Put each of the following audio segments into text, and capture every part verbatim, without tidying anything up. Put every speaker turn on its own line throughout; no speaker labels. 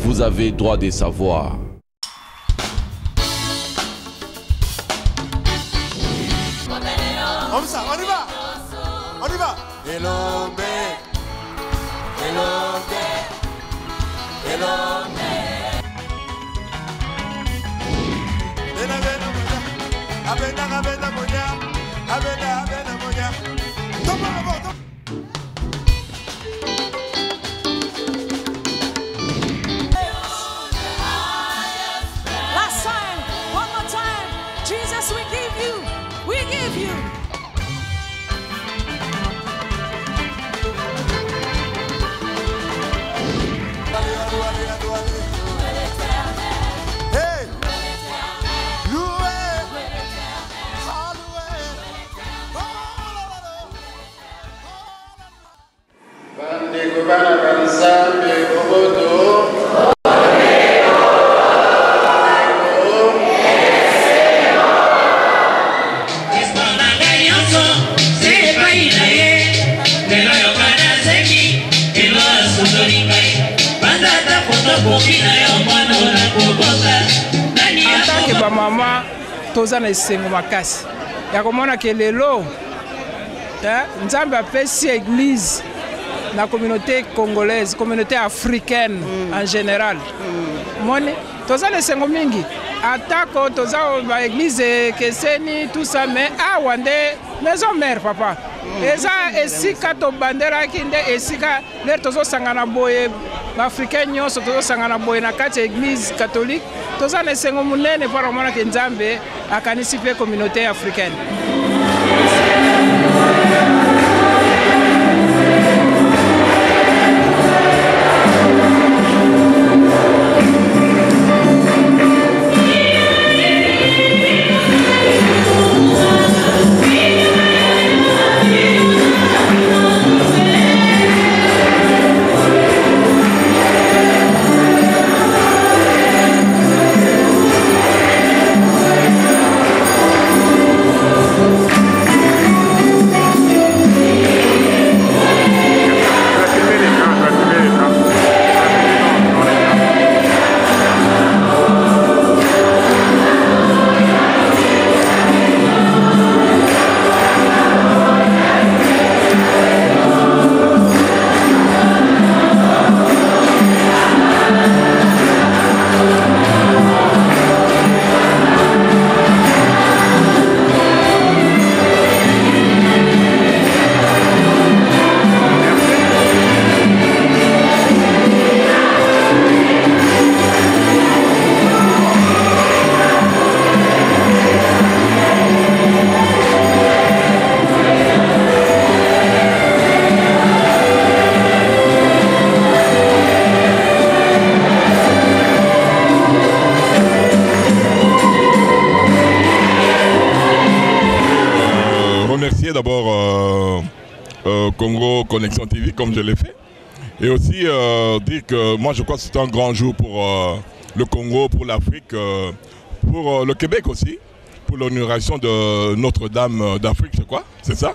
vous avez droit de savoir.
On y va, on y va. Elombe, Elombe, Elombe. Bena bena moya, abena abena moya, abena abena moya. Toma la voz.
Last time, one more time. Jesus, we give you, we give you.
Antake ba mama toza na esengo makasi ya komona ke lelo Nzambe apesi église na communauté congolaise, communauté africaine mm. en général. Mm. Moni toza na esengo mingi atako toza ba église keseni tout ça mais awa nde maison mère papa mm. eza esika to bandera kinde esika le tozo sangana boye ba africain nyonso tozo sangana boye na kati église catholique toza na esengo munene para mona ke Nzambe akanisi pe communauté africaine.
D'abord euh, euh, Congo Connexion T V comme je l'ai fait et aussi euh, dire que moi je crois que c'est un grand jour pour euh, le Congo, pour l'Afrique, euh, pour euh, le Québec aussi, pour l'inauguration de Notre-Dame d'Afrique, je crois, c'est ça.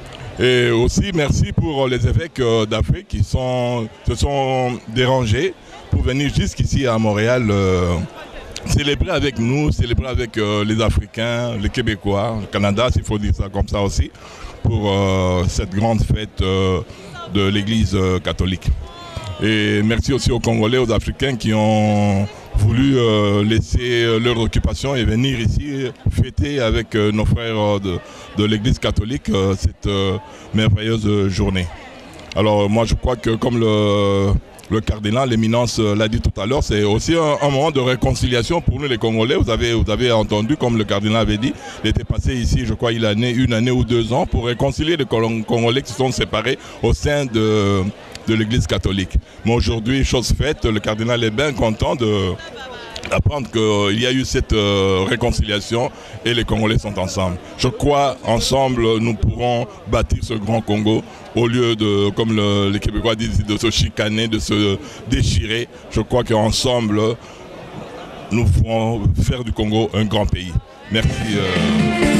Et aussi merci pour les évêques d'Afrique qui sont, se sont dérangés pour venir jusqu'ici à Montréal euh, célébrer avec nous, célébrer avec euh, les Africains, les Québécois, le Canada, s'il faut dire ça comme ça aussi, pour euh, cette grande fête euh, de l'Église euh, catholique. Et merci aussi aux Congolais, aux Africains qui ont voulu euh, laisser leur occupation et venir ici fêter avec euh, nos frères de, de l'Église catholique euh, cette euh, merveilleuse journée. Alors moi je crois que comme le... Le cardinal, l'éminence l'a dit tout à l'heure, c'est aussi un, un moment de réconciliation pour nous les Congolais. Vous avez, vous avez entendu, comme le cardinal avait dit, il était passé ici, je crois, il a né une année ou deux ans pour réconcilier les Congolais qui se sont séparés au sein de, de l'Église catholique. Mais aujourd'hui, chose faite, le cardinal est bien content de... d'apprendre qu'il y a eu cette euh, réconciliation et les Congolais sont ensemble. Je crois ensemble nous pourrons bâtir ce grand Congo au lieu de, comme le, les Québécois disent, de se chicaner, de se déchirer. Je crois qu'ensemble nous pourrons faire du Congo un grand pays. Merci. Euh...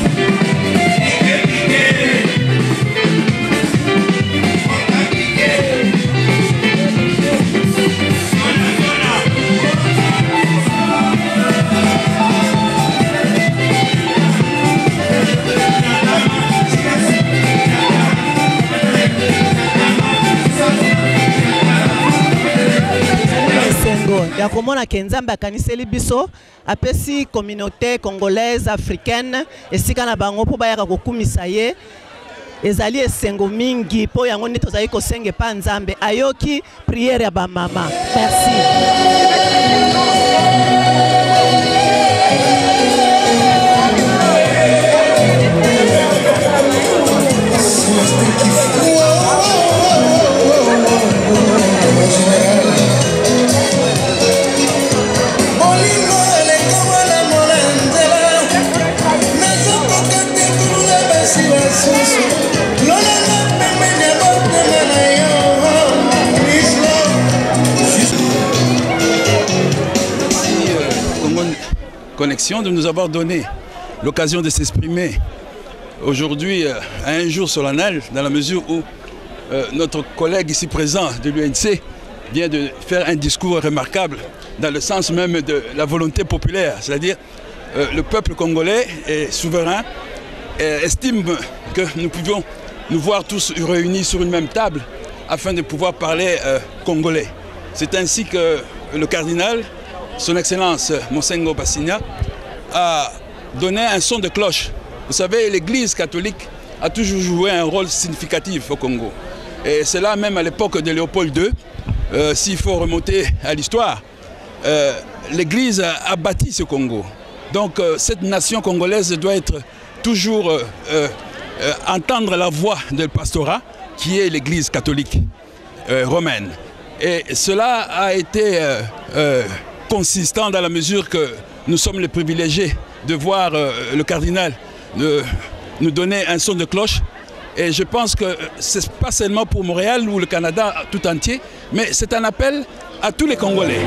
bolingo ya komona ke nzambe akaniseli biso apesi communauté congolaise africaine esika na bango po bayaka kokumisa ye ezali esengo mingi po yango nde tozali kosenge pa nzambe ayoki prière ya bamama. Merci.
Connexion de nous avoir donné l'occasion de s'exprimer aujourd'hui euh, à un jour solennel, dans la mesure où euh, notre collègue ici présent de l'U N C vient de faire un discours remarquable dans le sens même de la volonté populaire, c'est-à-dire euh, le peuple congolais est souverain et estime que nous pouvons nous voir tous réunis sur une même table afin de pouvoir parler euh, congolais. C'est ainsi que le cardinal, Son Excellence Monsengo Bassinia, a donné un son de cloche. Vous savez, l'Église catholique a toujours joué un rôle significatif au Congo. Et c'est là même à l'époque de Léopold deux, euh, s'il faut remonter à l'histoire, euh, l'Église a, a bâti ce Congo. Donc euh, cette nation congolaise doit être toujours euh, euh, entendre la voix du pastorat, qui est l'Église catholique euh, romaine. Et cela a été euh, euh, consistant dans la mesure que nous sommes les privilégiés de voir euh, le cardinal de, nous donner un son de cloche. Et je pense que ce n'est pas seulement pour Montréal ou le Canada tout entier, mais c'est un appel à tous les Congolais.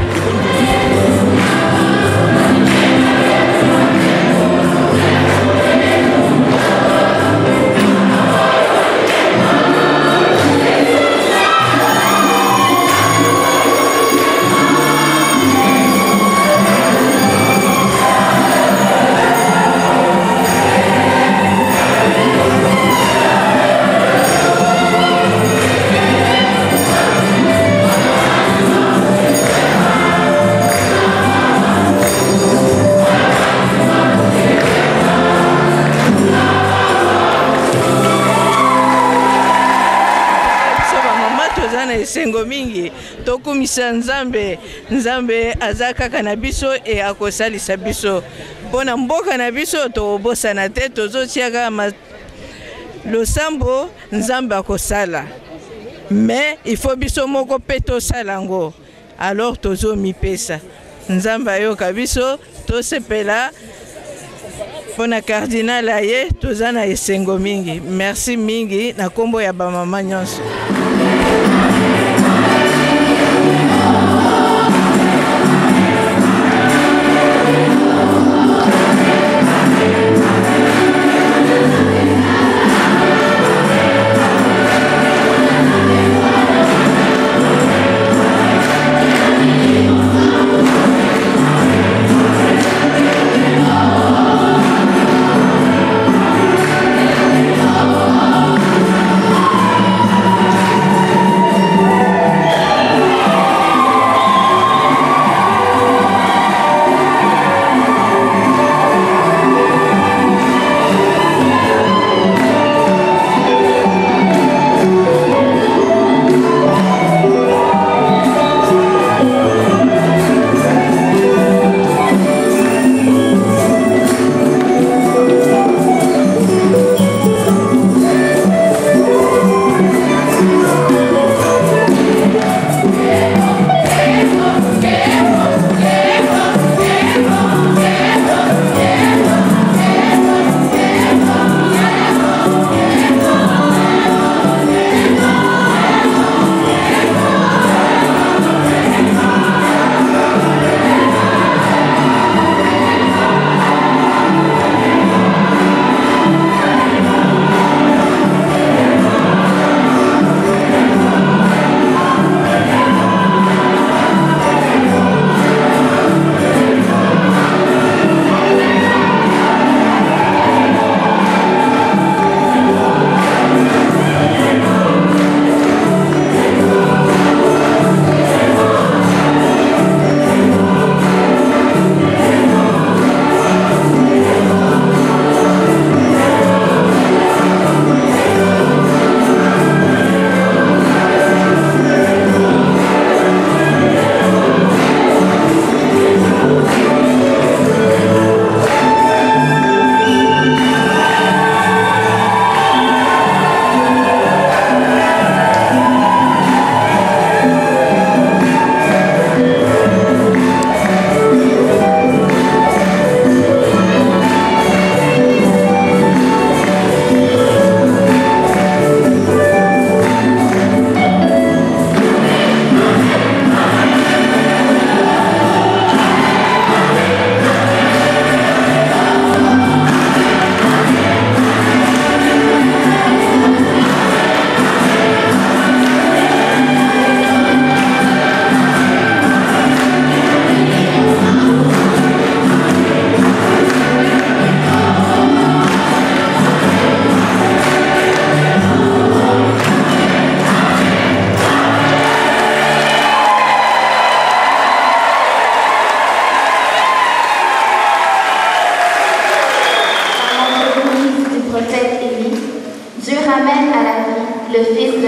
Sengo mingi tokumisa nzambe nzambe azaka na biso e akosalisa biso pona mboka na biso tobosana te tozotiaka losambo nzambe akosala mais il faut biso moko pe tosala ngo alors tozo mipesa nzambe ayoka biso tosepela pona cardinal aye tozana esengo mingi. Merci mingi na kombo ya bamama nyonso.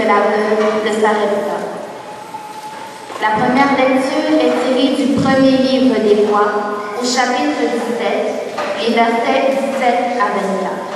de la veuve de Sarepta. La première lecture est tirée du premier livre des rois, au chapitre dix-sept, les versets dix-sept à vingt-quatre.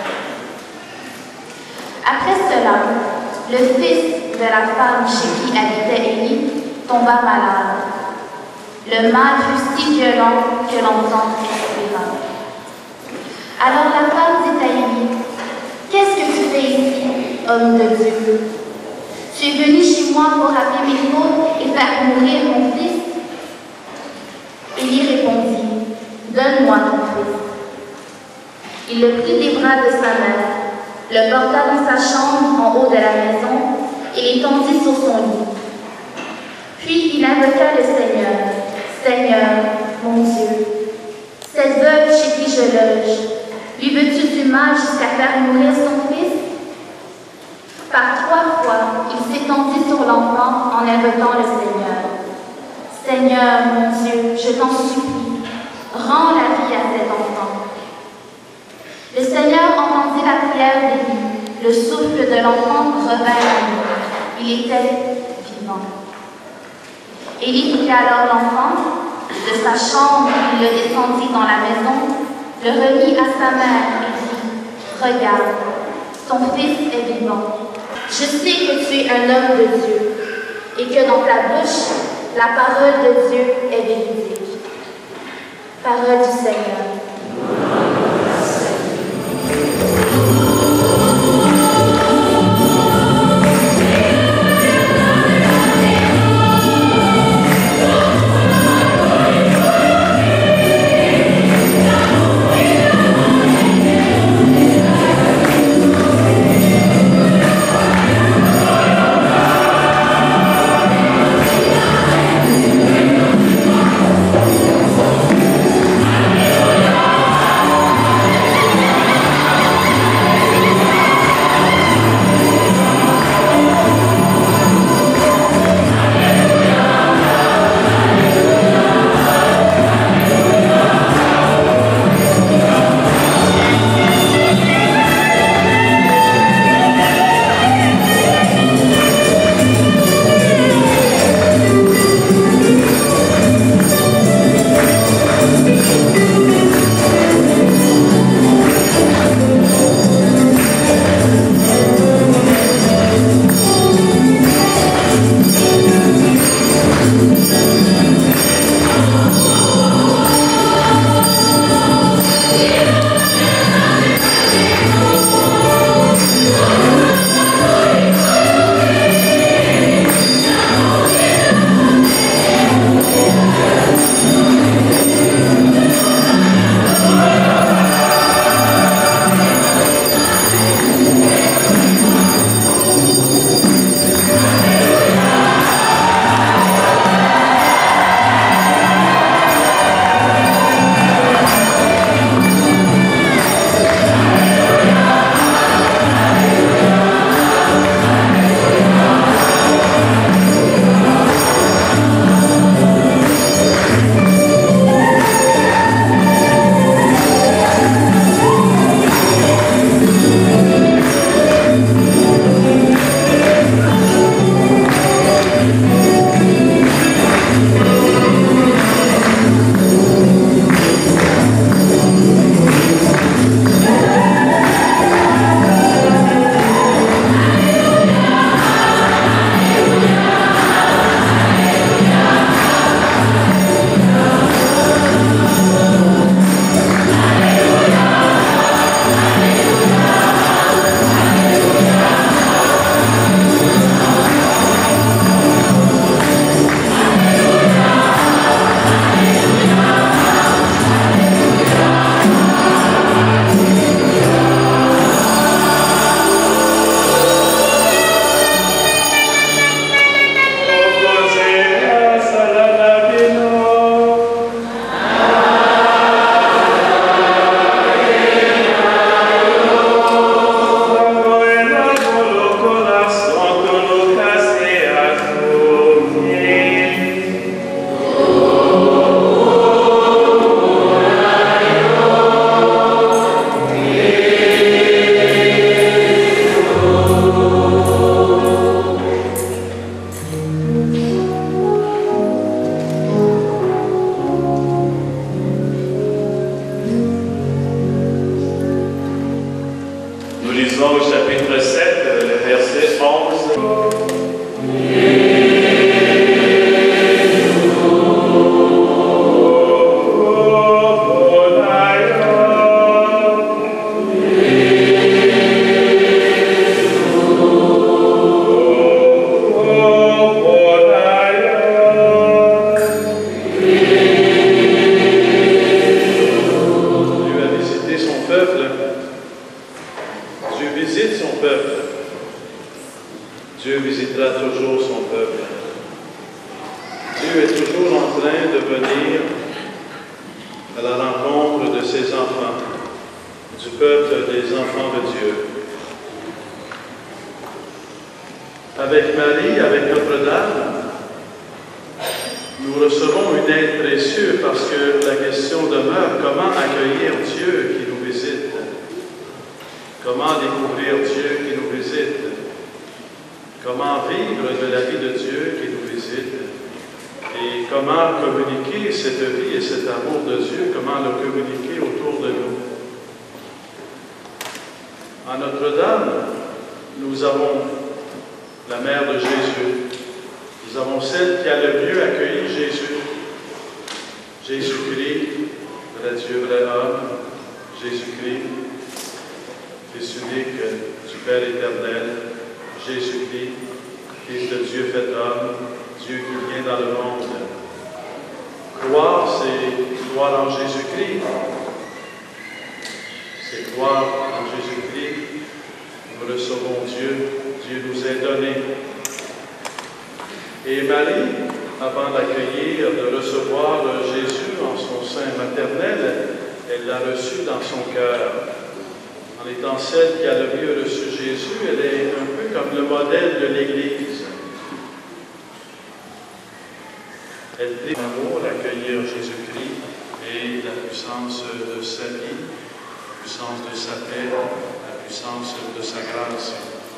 Après cela, le fils de la femme chez qui habitait Élie tomba malade. Le mal fut si violent que l'enfant expira. Alors la femme dit à Élie, « Qu'est-ce que tu fais ici, homme de Dieu? Tu es venu chez moi pour rappeler mes fautes et faire mourir mon fils? » Élie répondit, « Donne-moi ton fils. » Il le prit des bras de sa mère, le porta dans sa chambre en haut de la maison et l'étendit sur son lit. Puis il invoqua le Seigneur. « Seigneur, mon Dieu, cette veuve chez qui je loge, lui veux-tu du mal jusqu'à faire mourir son fils? » Par trois fois, il s'étendit sur l'enfant en invoquant le Seigneur. « Seigneur, mon Dieu, je t'en supplie, rends la vie à cet enfant. » Le Seigneur entendit la prière d'Élie. Le souffle de l'enfant revint à lui. Il était vivant. Élie prit alors l'enfant, de sa chambre, il le descendit dans la maison, le remit à sa mère et dit, « Regarde, ton fils est vivant. Je sais que tu es un homme de Dieu et que dans ta bouche, la parole de Dieu est véridique. » Parole du Seigneur.
du peuple des enfants de Dieu. Avec Marie, avec Notre-Dame, nous recevons une aide précieuse parce que la question demeure comment accueillir Dieu qui nous visite, comment découvrir Dieu qui nous visite, comment vivre de la vie de Dieu qui nous visite et comment communiquer cette vie et cet amour de Dieu, comment le communiquer autour de nous. À Notre-Dame, nous avons la mère de Jésus. Nous avons celle qui a le mieux accueilli Jésus. Jésus-Christ, vrai Dieu, vrai homme. Jésus-Christ, Fils unique du Père éternel. Jésus-Christ, Fils de Dieu fait homme. Dieu qui vient dans le monde. Croire, c'est croire en Jésus-Christ. C'est croire en Jésus-Christ. Nous recevons Dieu. Dieu nous est donné. Et Marie, avant d'accueillir, de recevoir Jésus en son sein maternel, elle l'a reçu dans son cœur. En étant celle qui a le mieux reçu Jésus, elle est un peu comme le modèle de l'Église. Elle dit l'amour, accueillir Jésus-Christ et la puissance de sa vie, la puissance de sa paix, la puissance de sa grâce.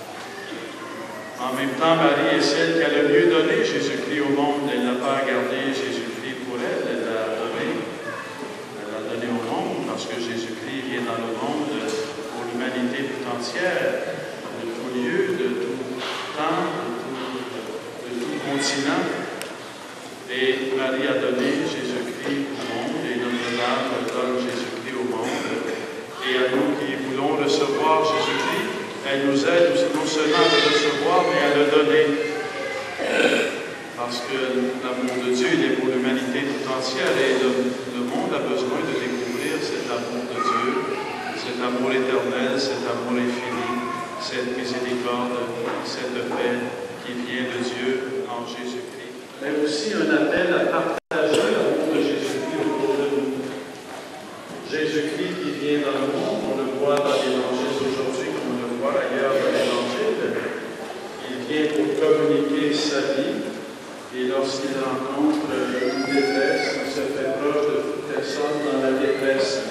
En même temps, Marie est celle qui a le mieux donné Jésus-Christ au monde. Elle n'a pas gardé Jésus-Christ pour elle, elle l'a donné. Elle l'a donné au monde parce que Jésus-Christ vient dans le monde pour l'humanité tout entière, de tout lieu, de tout temps, de tout, de tout continent. Et Marie a donné Jésus-Christ au monde et Notre-Dame donne Jésus-Christ au monde. Et à nous qui voulons recevoir Jésus-Christ, elle nous aide non seulement à le recevoir, mais à le donner. Parce que l'amour de Dieu, il est pour l'humanité tout entière et le, le monde a besoin de découvrir cet amour de Dieu, cet amour éternel, cet amour infini, cette miséricorde, cette paix qui vient de Dieu en Jésus-Christ. Mais aussi un appel à partager l'amour de Jésus-Christ autour de nous. Jésus-Christ qui vient dans le monde, on le voit dans l'Évangile aujourd'hui, ailleurs dans l'Évangile, il vient pour communiquer sa vie et lorsqu'il rencontre une détresse, il se fait proche de toute personne dans la détresse.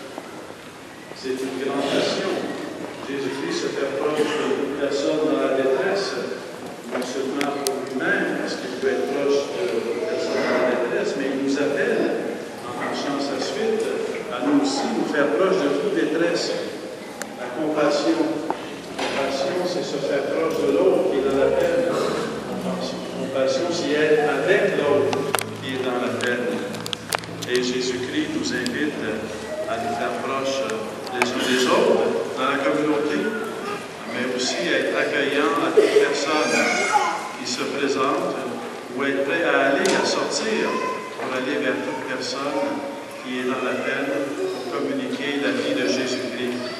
C'est une grande passion. Jésus-Christ se fait proche de toute personne dans la détresse, non seulement pour lui-même, parce qu'il peut être proche de toute personne dans la détresse, mais il nous appelle, en marchant sa suite, à nous aussi nous faire proche de toute détresse. La compassion. Compassion, c'est se faire proche de l'autre qui est dans la peine. Compassion, c'est être avec l'autre qui est dans la peine. Et Jésus-Christ nous invite à nous faire proches les uns des autres dans la communauté, mais aussi à être accueillant à toute personne qui se présente ou être prêt à aller, à sortir pour aller vers toute personne qui est dans la peine pour communiquer la vie de Jésus-Christ.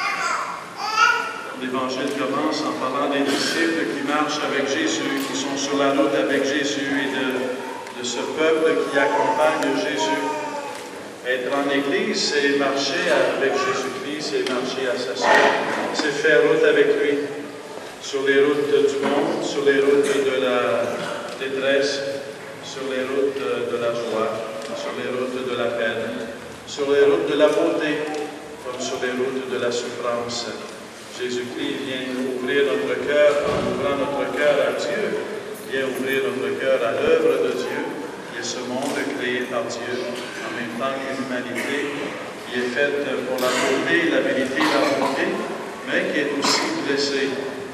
L'Évangile commence en parlant des disciples qui marchent avec Jésus, qui sont sur la route avec Jésus et de, de ce peuple qui accompagne Jésus. Être en Église, c'est marcher avec Jésus-Christ, c'est marcher à sa suite, c'est faire route avec lui, sur les routes du monde, sur les routes de la détresse, sur les routes de la joie, sur les routes de la peine, sur les routes de la beauté, comme sur les routes de la souffrance. Jésus-Christ vient ouvrir notre cœur en ouvrant notre cœur à Dieu, vient ouvrir notre cœur à l'œuvre de Dieu, qui est ce monde créé par Dieu, en même temps qu'une humanité qui est faite pour la beauté, la vérité, la bonté, mais qui est aussi blessée.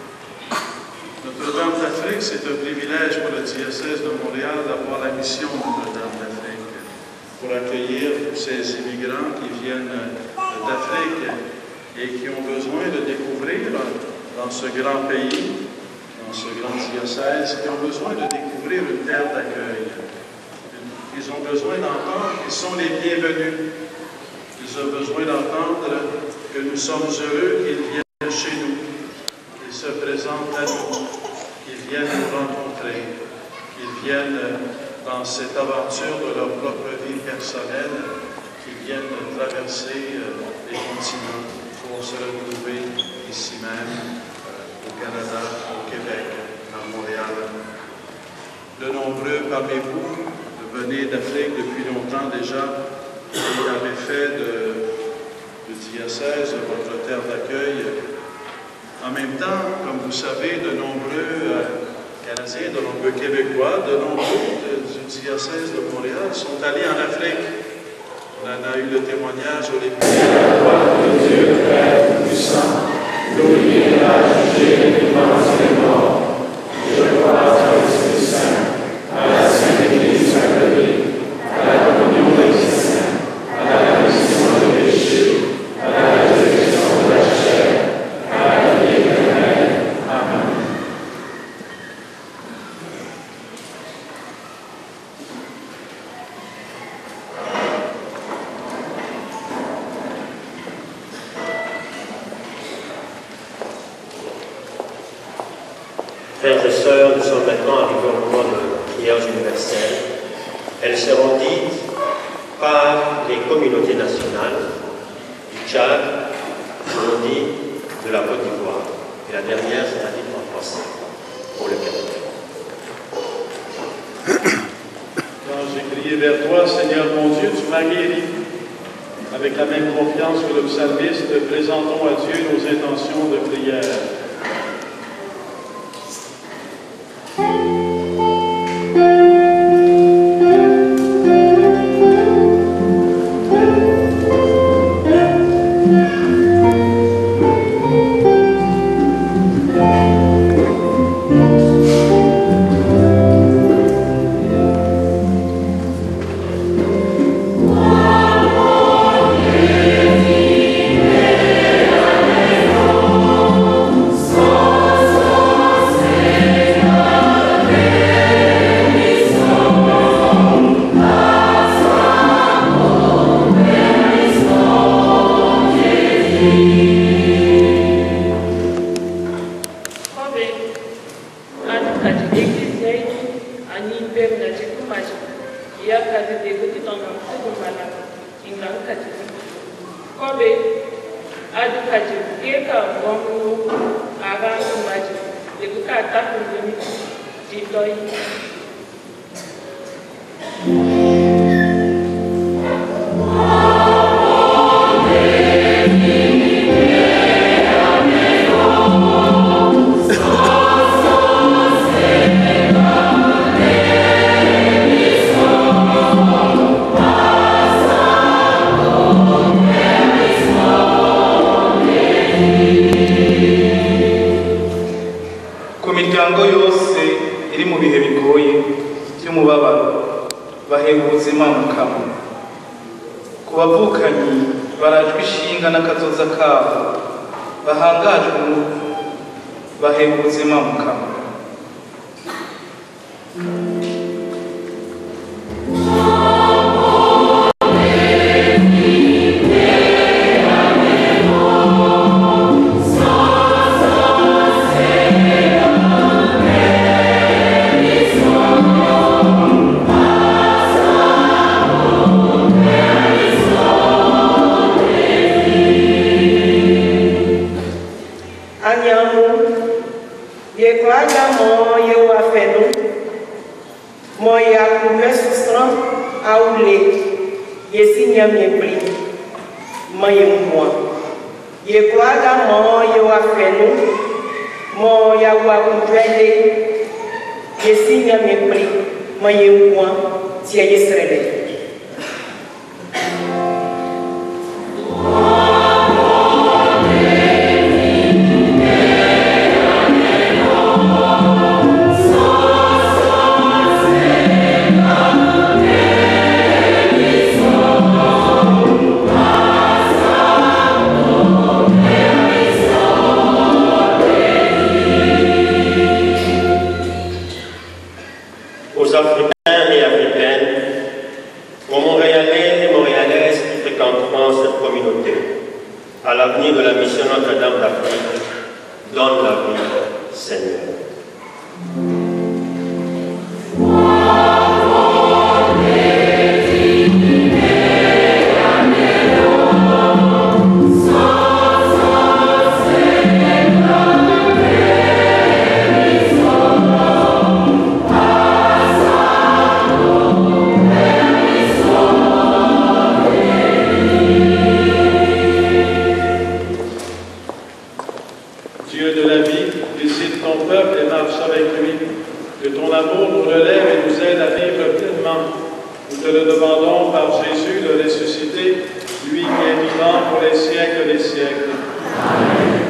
Notre-Dame d'Afrique, c'est un privilège pour le diocèse de Montréal d'avoir la mission de Notre-Dame d'Afrique, pour accueillir tous ces immigrants qui viennent d'Afrique et qui ont besoin de découvrir dans ce grand pays, dans ce grand diocèse, qui ont besoin de découvrir une terre d'accueil. Ils ont besoin d'entendre qu'ils sont les bienvenus. Ils ont besoin d'entendre que nous sommes heureux qu'ils viennent chez nous, qu'ils se présentent à nous, qu'ils viennent nous rencontrer, qu'ils viennent dans cette aventure de leur propre vie personnelle, qu'ils viennent traverser les continent pour se retrouver ici même, au Canada, au Québec, à Montréal. De nombreux parmi vous venez d'Afrique depuis longtemps déjà et avez fait de, de diocèse votre terre d'accueil. En même temps, comme vous savez, de nombreux euh, Canadiens, de nombreux Québécois, de nombreux de, du diocèse de Montréal sont allés en Afrique. On en a eu le témoignage au début. La gloire de Dieu, Père puissant, l'oublié de la jugée des vivants et des morts. Je crois à l'Esprit Saint, à la Sainte Église catholique, à la communion des saints, à la rémission des péchés, à la résurrection de la chair, à la vie éternelle. Amen.
Frères et sœurs, nous sommes maintenant arrivés au moment de prières universelles. Elles seront dites par les communautés nationales du Tchad, du Burundi, de la Côte d'Ivoire. Et la dernière sera dite en français pour le Canada.
Quand j'ai crié vers toi, Seigneur mon Dieu, tu m'as guéri. Avec la même confiance que le psalmiste, présentons à Dieu nos intentions de prière.
Song
croyons par Jésus le ressuscité, lui qui est vivant pour les siècles des siècles. Amen.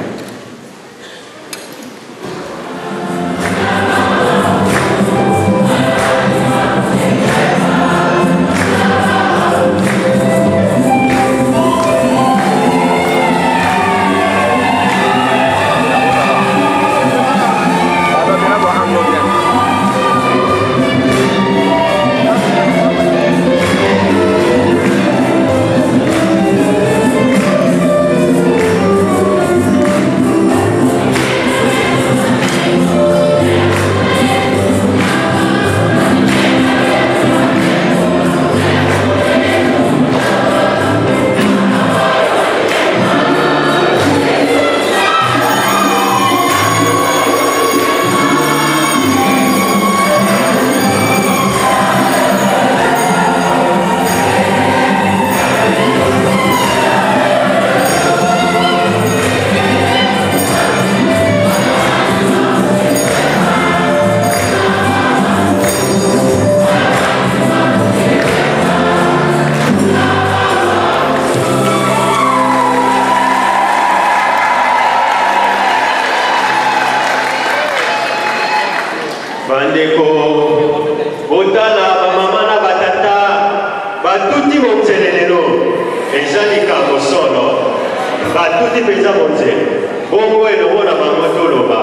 bandeko botala bamama na batata batuti monzele lelo eza likambo solo batuti mpenza monzele bongo elongo na bango toloba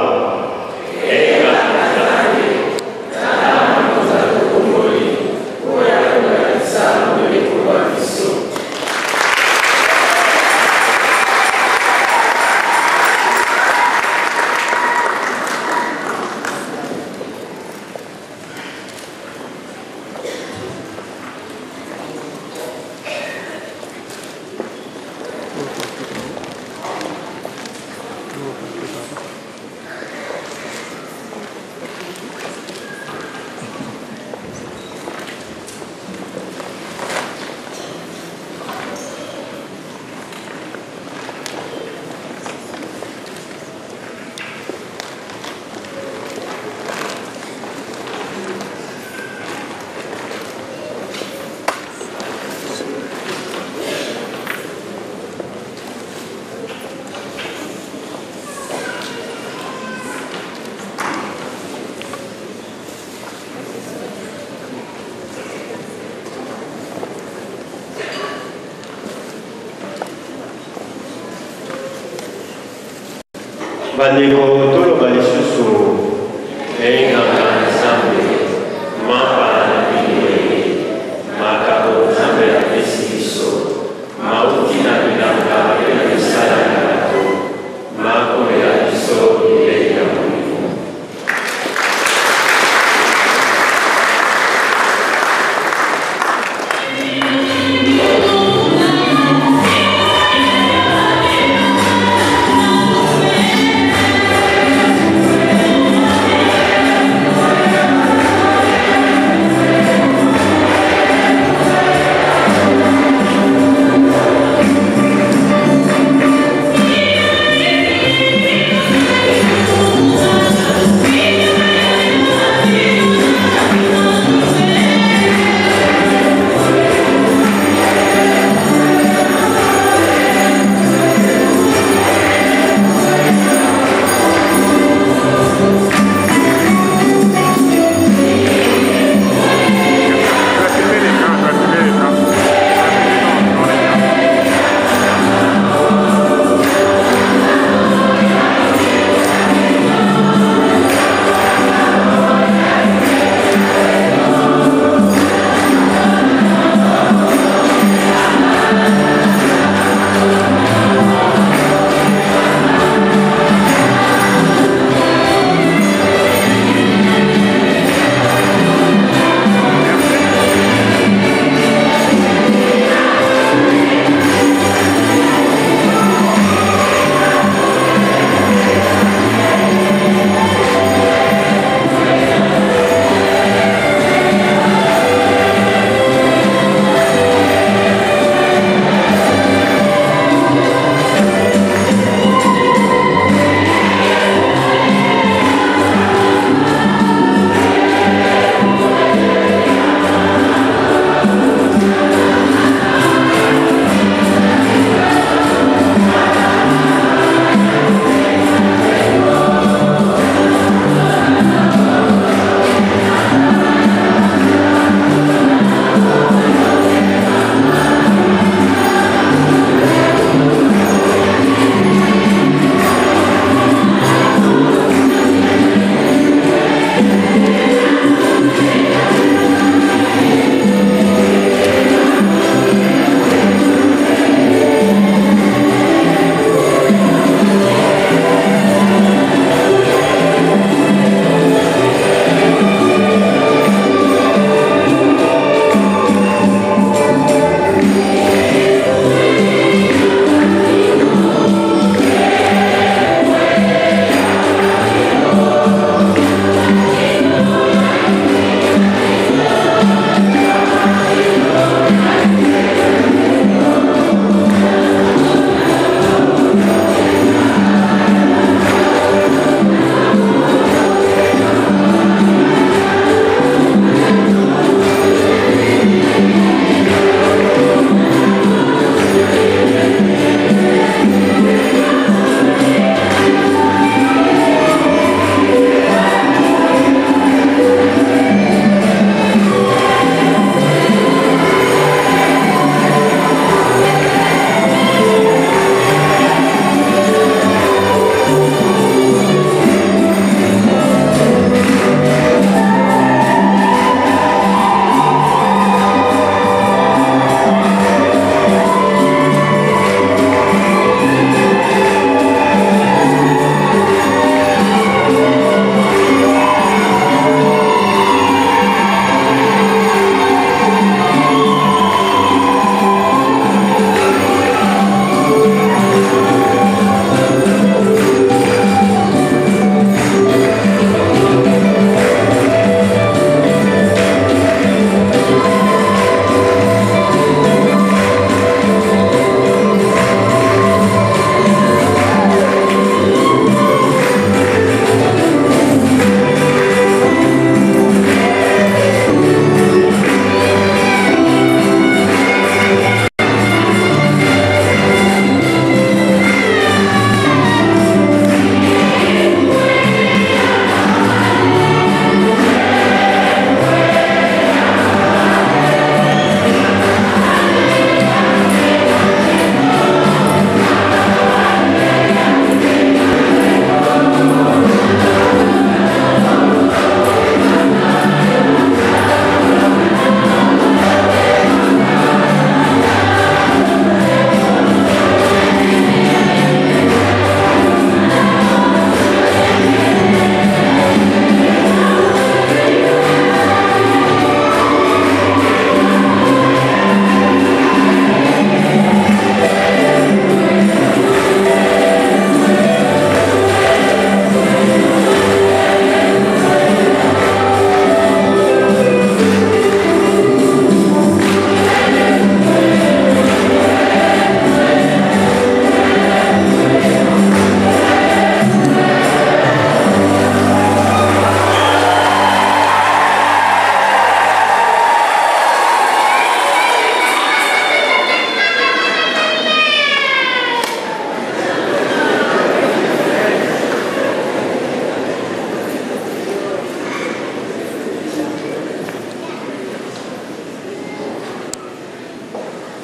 bandeko toloba lisusu enganga nzambe mapa na bino makambo nzambe apesi biso mauti na bilanga mpe na misala ya bato makomela biso bilei ya molimo
Amen.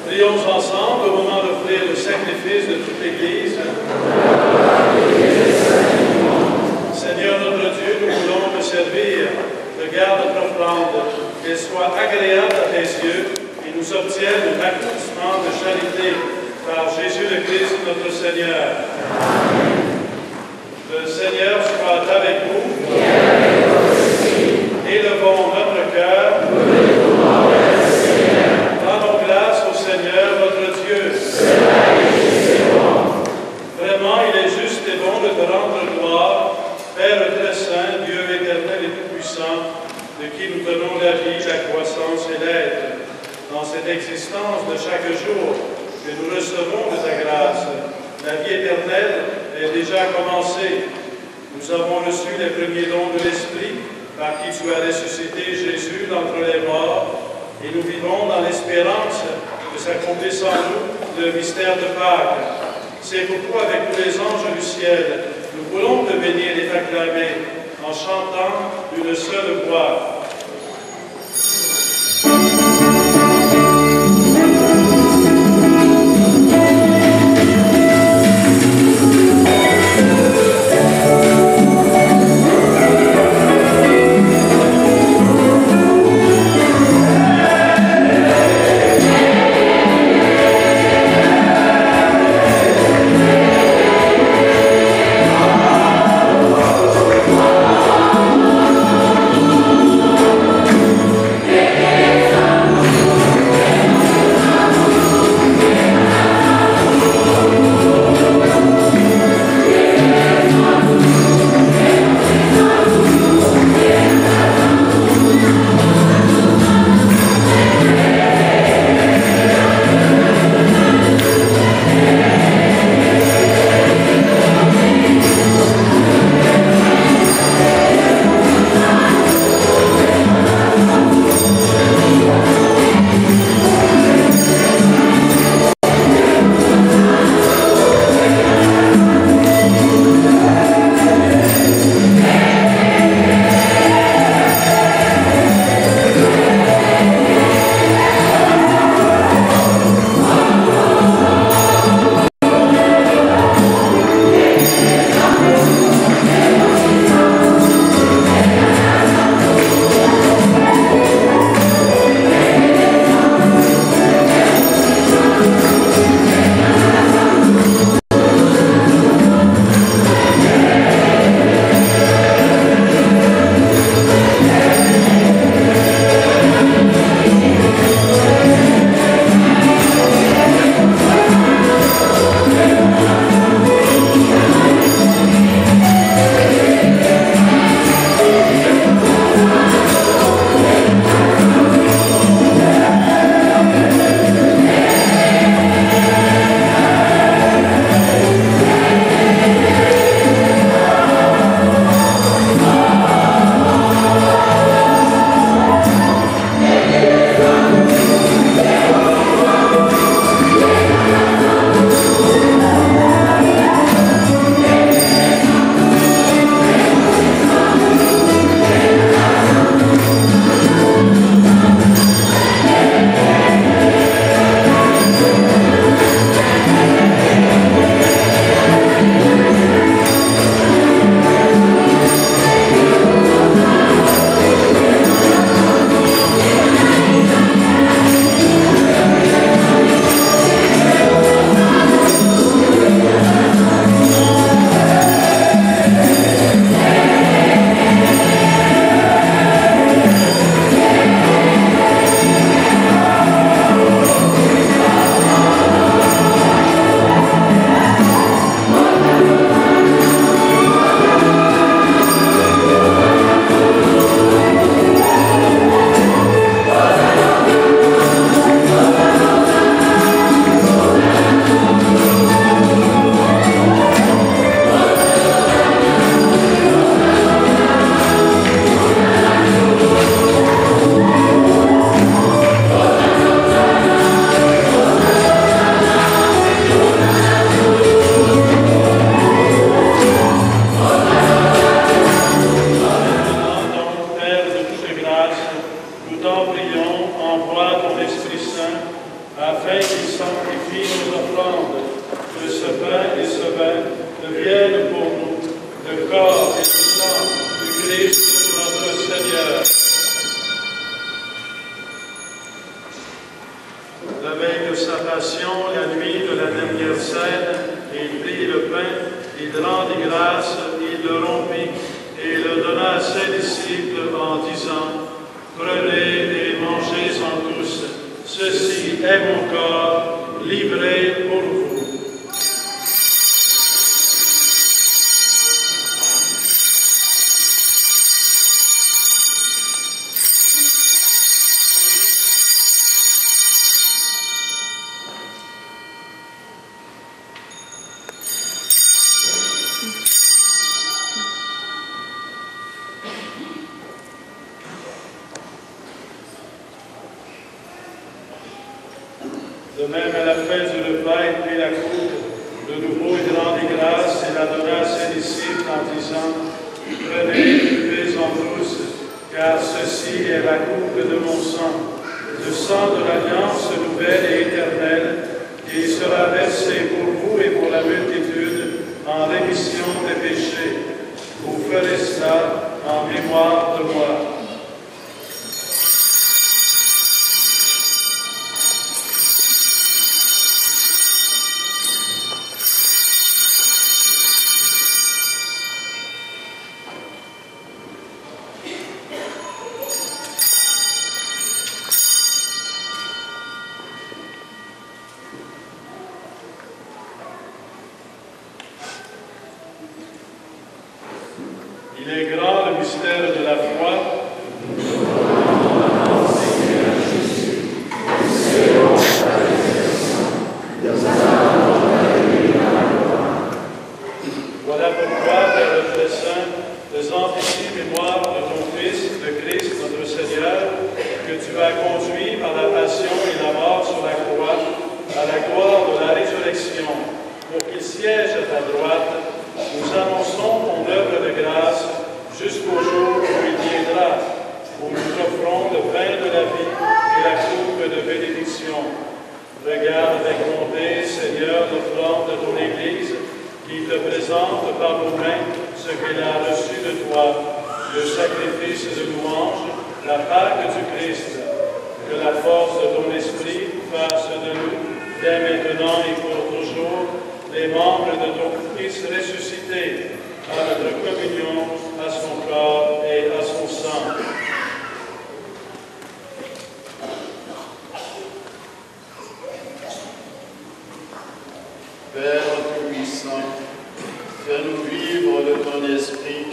Prions ensemble au moment d'offrir le sacrifice de toute l'Église. Seigneur notre Dieu, nous voulons te servir. Regarde notre offrande, qu'elle soit agréable à tes yeux et nous obtienne un accomplissement de charité par Jésus le Christ notre Seigneur. Le Seigneur soit avec vous. Élevons notre cœur. Rendons grâce au Seigneur notre Dieu. Vraiment, il est juste et bon de te rendre gloire, Père très saint, Dieu éternel et tout-puissant, de qui nous donnons la vie, la croissance et l'aide. Dans cette existence de chaque jour que nous recevons de ta grâce, la vie éternelle est déjà commencée. Nous avons reçu les premiers dons de l'Esprit, par qui tu as ressuscité Jésus d'entre les morts, et nous vivons dans l'espérance que s'accomplisse en nous le mystère de Pâques. C'est pourquoi, avec tous les anges du ciel, nous voulons te bénir et t'acclamer en chantant d'une seule voix.
Thank you.
afin qu'il sanctifie nos offrandes, que ce pain et ce vin deviennent pour nous le corps et le sang du Christ notre Seigneur. La veille de sa passion, la nuit de la dernière scène, il prit le pain, il rendit grâce, il le rompit et le donna à ses disciples en disant: prenez et mangez-en tous, ceci est mon corps livré pour vous. De même, à la fin du repas, il prit la coupe. De nouveau, il rendit grâce et la donna à ses disciples en disant: prenez, buvez-en tous, car ceci est la coupe de mon sang, le sang de l'alliance nouvelle et éternelle, qui sera versé pour vous et pour la multitude en rémission des péchés. Vous ferez cela en mémoire de moi. Il est grand le mystère de la foi. Voilà pourquoi, Père le très saint, faisant ici mémoire de ton Fils, le Christ, notre Seigneur, que tu as conduit par la passion et la mort sur la croix, à la gloire de la résurrection, pour qu'il siège à ta droite, nous annonçons ton œuvre de grâce jusqu'au jour où il viendra, où nous offrons le pain de la vie et la coupe de bénédiction. Regarde avec bonté, Seigneur, l'offrande de ton Église, qui te présente par nos mains ce qu'elle a reçu de toi, le sacrifice de louange, la Pâque du Christ. Que la force de ton esprit fasse de nous, dès maintenant et pour toujours, les membres de ton Fils ressuscité, à notre communion, à son corps et à son sang.
Père Tout-Puissant, fais-nous vivre de ton esprit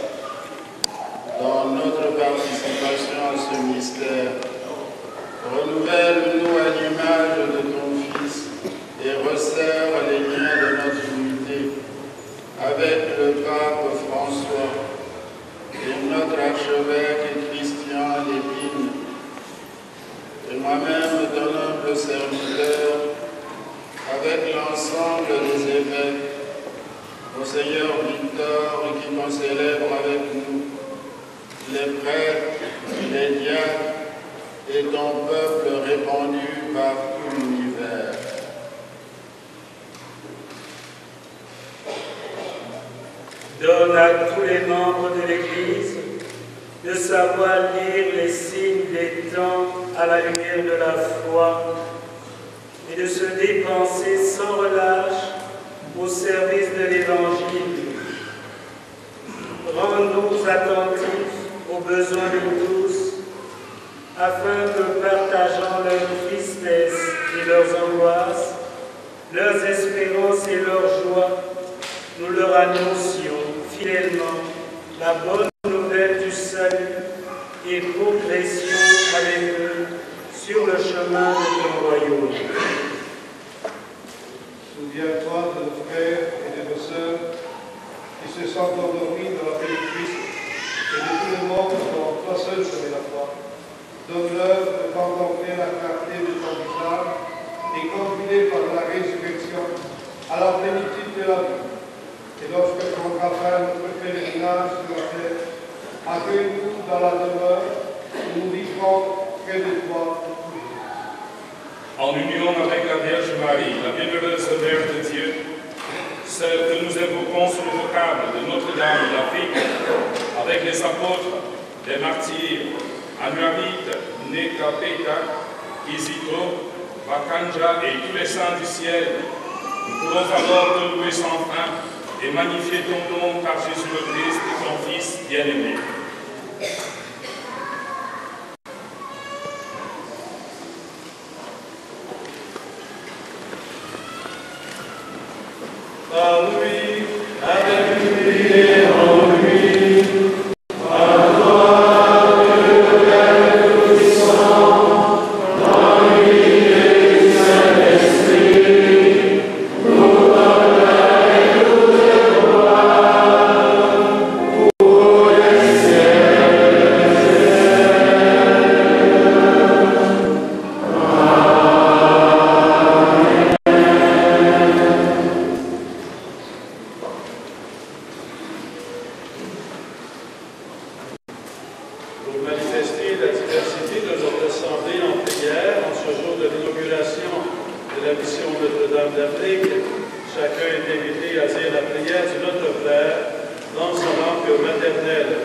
dans notre participation à ce mystère. Renouvelle-nous à l'image de ton Fils et resserre les liens de notre unité avec le pape François et notre archevêque Christian Lépine et moi-même, ton humble serviteur, avec l'ensemble des évêques, Monseigneur Victor qui nous célèbre avec nous, les prêtres, les diacres et ton peuple répandu par tout l'univers.
Donne à tous les membres de l'Église de savoir lire les signes des temps à la lumière de la foi et de se dépenser sans relâche au service de l'Évangile. Rends-nous attentifs aux besoins de tous, afin que, partageant leur tristesse et leurs angoisses, leurs espérances et leurs joies, nous leur annoncions fidèlement la bonne nouvelle du salut et progression avec eux sur le chemin de ton royaume.
Souviens-toi de nos frères et de nos sœurs qui se sont endormis dans la paix du Christ et de tout le monde dont toi seul connais la foi. Donne-leur de contempler la clarté de ton visage et conduis-les par la résurrection à la plénitude de la vie. Et lorsque tu rendras fin notre pèlerinage sur la terre, accueille-nous dans la demeure où nous vivrons près de toi pour toujours.
en union avec la Vierge Marie, la bienheureuse Mère de Dieu, celle que nous invoquons sous le vocable de Notre-Dame d'Afrique, avec les apôtres, les martyrs, Anuavit, Nekapeta, Isito, Bakanja et tous les saints du ciel, nous pourrons alors te louer sans fin et magnifier ton nom par Jésus le Christ, ton Fils bien-aimé.
En lui, avec lui et en lui, à toi le Père Tout-Puissant, dans l'unité du Saint-Esprit, pour l'honneur et toute gloire, pour les siècles des siècles.
Pour manifester la diversité de notre assemblée en prière en ce jour de l'inauguration de la mission Notre-Dame d'Afrique, chacun est invité à dire la prière du Notre Père dans son langue maternelle.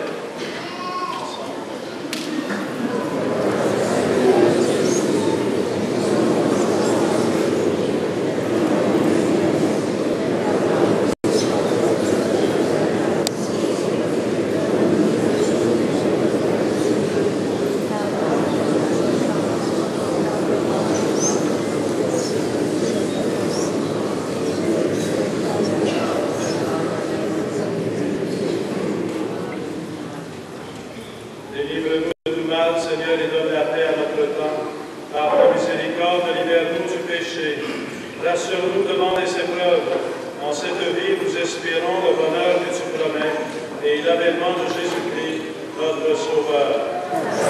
Délivre-nous de tout mal, Seigneur, et donne la paix à notre temps. Par ta miséricorde, libère-nous du péché. Rassure-nous devant les épreuves. En cette vie, nous espérons le bonheur que tu promets et l'avènement de Jésus-Christ, notre Sauveur.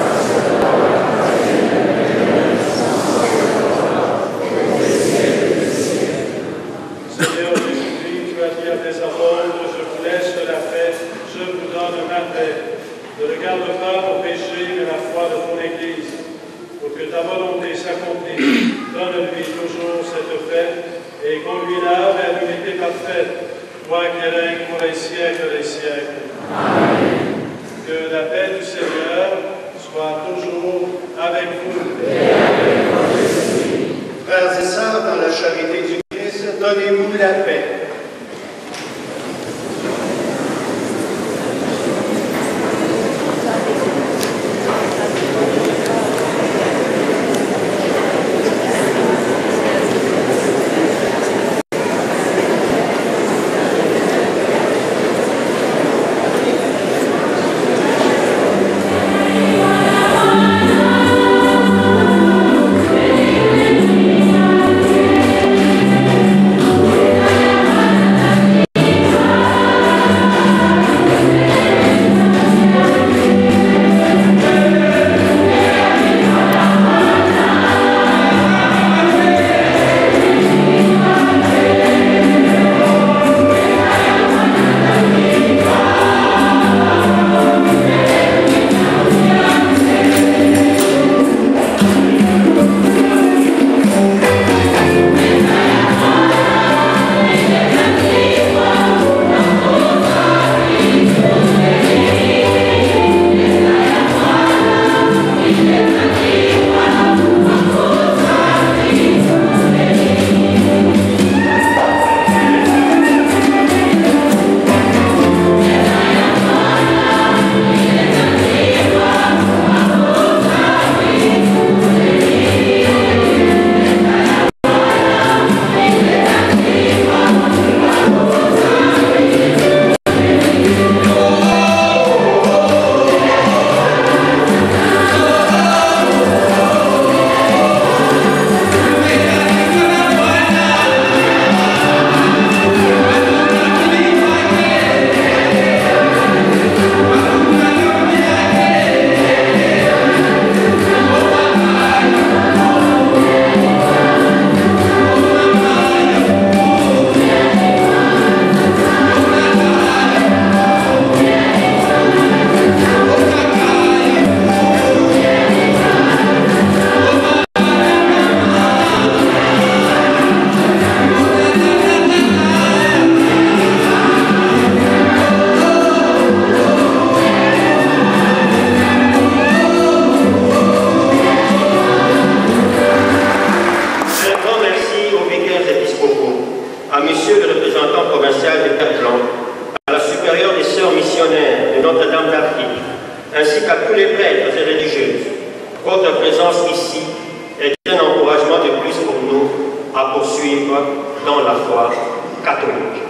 Seigneur Jésus-Christ, tu as dit à tes apôtres, je vous laisse la paix, je vous donne ma paix. Ne regarde pas au péché, mais la foi de ton Église. Pour que ta volonté s'accomplisse, donne-lui toujours cette paix et conduis-la vers l'unité parfaite, toi qui règnes pour les siècles des siècles. Amen. Que la paix du Seigneur soit toujours avec vous. Et avec votre esprit.
Frères et sœurs, dans la charité du Christ, donnez-vous la paix.
Amen.
représentant provincial des Pères Blancs, à la supérieure des sœurs missionnaires de Notre-Dame d'Afrique, ainsi qu'à tous les prêtres et religieuses. Votre présence ici est un encouragement de plus pour nous à poursuivre dans la foi catholique.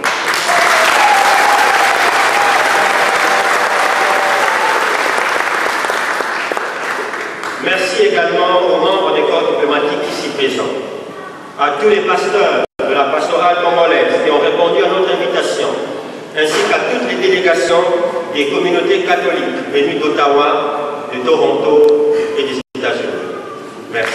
Merci également aux membres des corps diplomatiques ici présents, à tous les pasteurs de la pastorale congolaise qui ont répondu à notre invitation, ainsi qu'à toutes les délégations des communautés catholiques venues d'Ottawa, de Toronto et des États-Unis. Merci.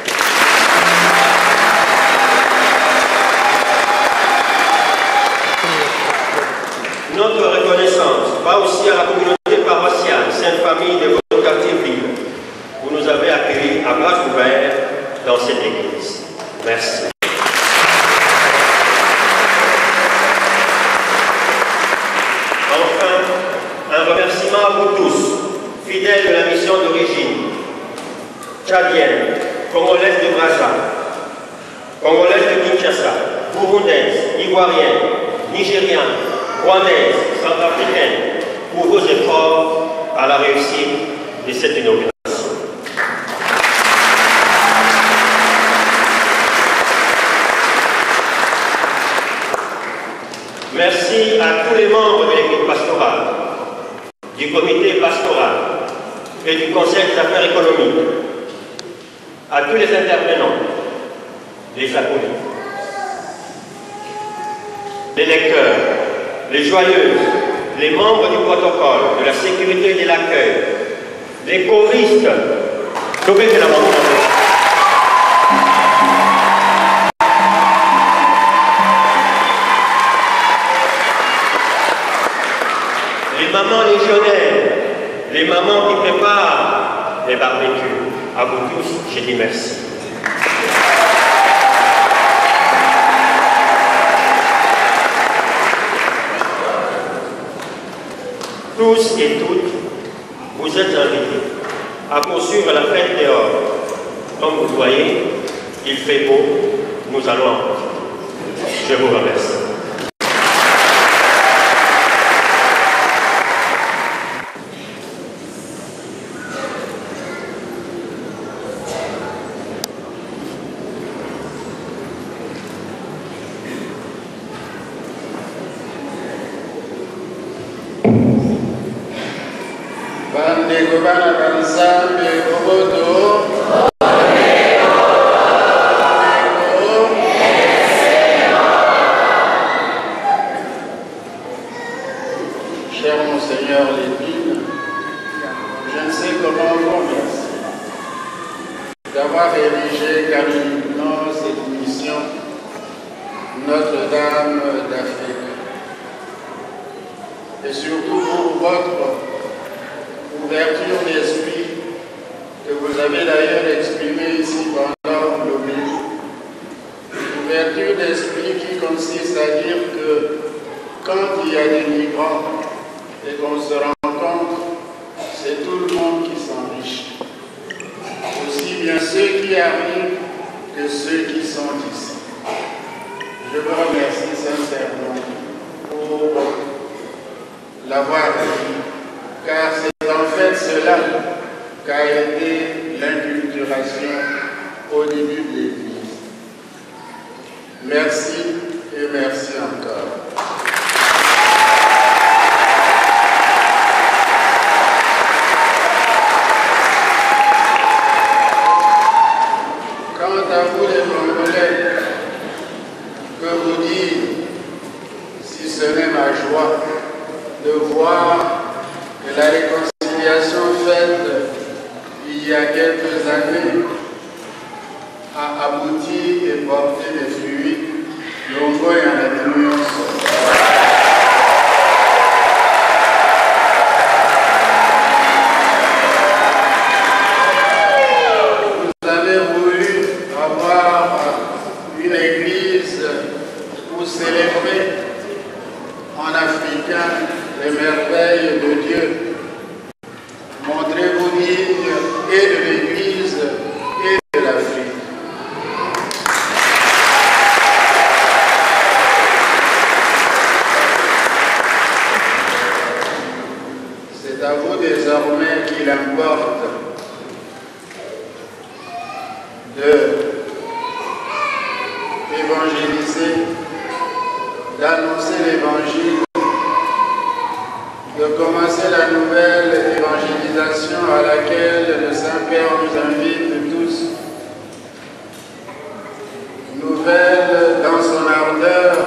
Notre reconnaissance va aussi à la communauté paroissiale Sainte-Famille de votre quartier-ville. Vous nous avez accueillis à bras ouverts dans cette église. Merci. Enfin, un remerciement à vous tous, fidèles de la mission d'origine, tchadienne, congolaise de Brazza, congolaise de Kinshasa, burundaise, ivoirienne, nigérienne, rwandaise, centrafricaine, pour vos efforts à la réussite de cette inauguration. Merci à tous les membres de l'équipe pastorale, du comité pastoral et du conseil des affaires économiques, à tous les intervenants, les acolytes, les lecteurs, les joyeuses, les membres du protocole, de la sécurité et de l'accueil, les choristes, trouvez que la maman. Les mamans légionnaires, les mamans qui préparent les barbecues, à vous tous, je dis merci. Tous et toutes, vous êtes invités à poursuivre la fête dehors. Comme vous voyez, il fait beau, nous allons en profiter. Je vous remercie.
Bana Bansambe Bobodo. Cher Monseigneur Lévin, je ne sais comment vous remercier d'avoir érigé canoniquement cette mission Notre-Dame d'Afrique. Et surtout pour votre ouverture d'esprit que vous avez d'ailleurs exprimée ici pendant l'homélie. Ouverture d'esprit qui consiste à dire que quand il y a des migrants et qu'on se rencontre, c'est tout le monde qui s'enrichit. Aussi bien ceux qui arrivent que ceux qui sont ici. Je vous remercie sincèrement pour l'avoir dit, car c'est en fait cela qu'a été l'inculturation au début de l'Église. Merci et merci encore. Quant à vous les Congolais, que vous dire, si ce n'est ma joie de voir que la réconciliation faite il y a quelques années a abouti et porté des fruits, l'ongo et en la Vous avez voulu avoir une église pour célébrer en africain les merveilles de Dieu. Montrez-vous digne et de l'Église et de l'Afrique. qu'il importe de évangéliser, d'annoncer l'évangile, de commencer la nouvelle évangélisation à laquelle le Saint-Père nous invite tous. Nouvelle dans son ardeur,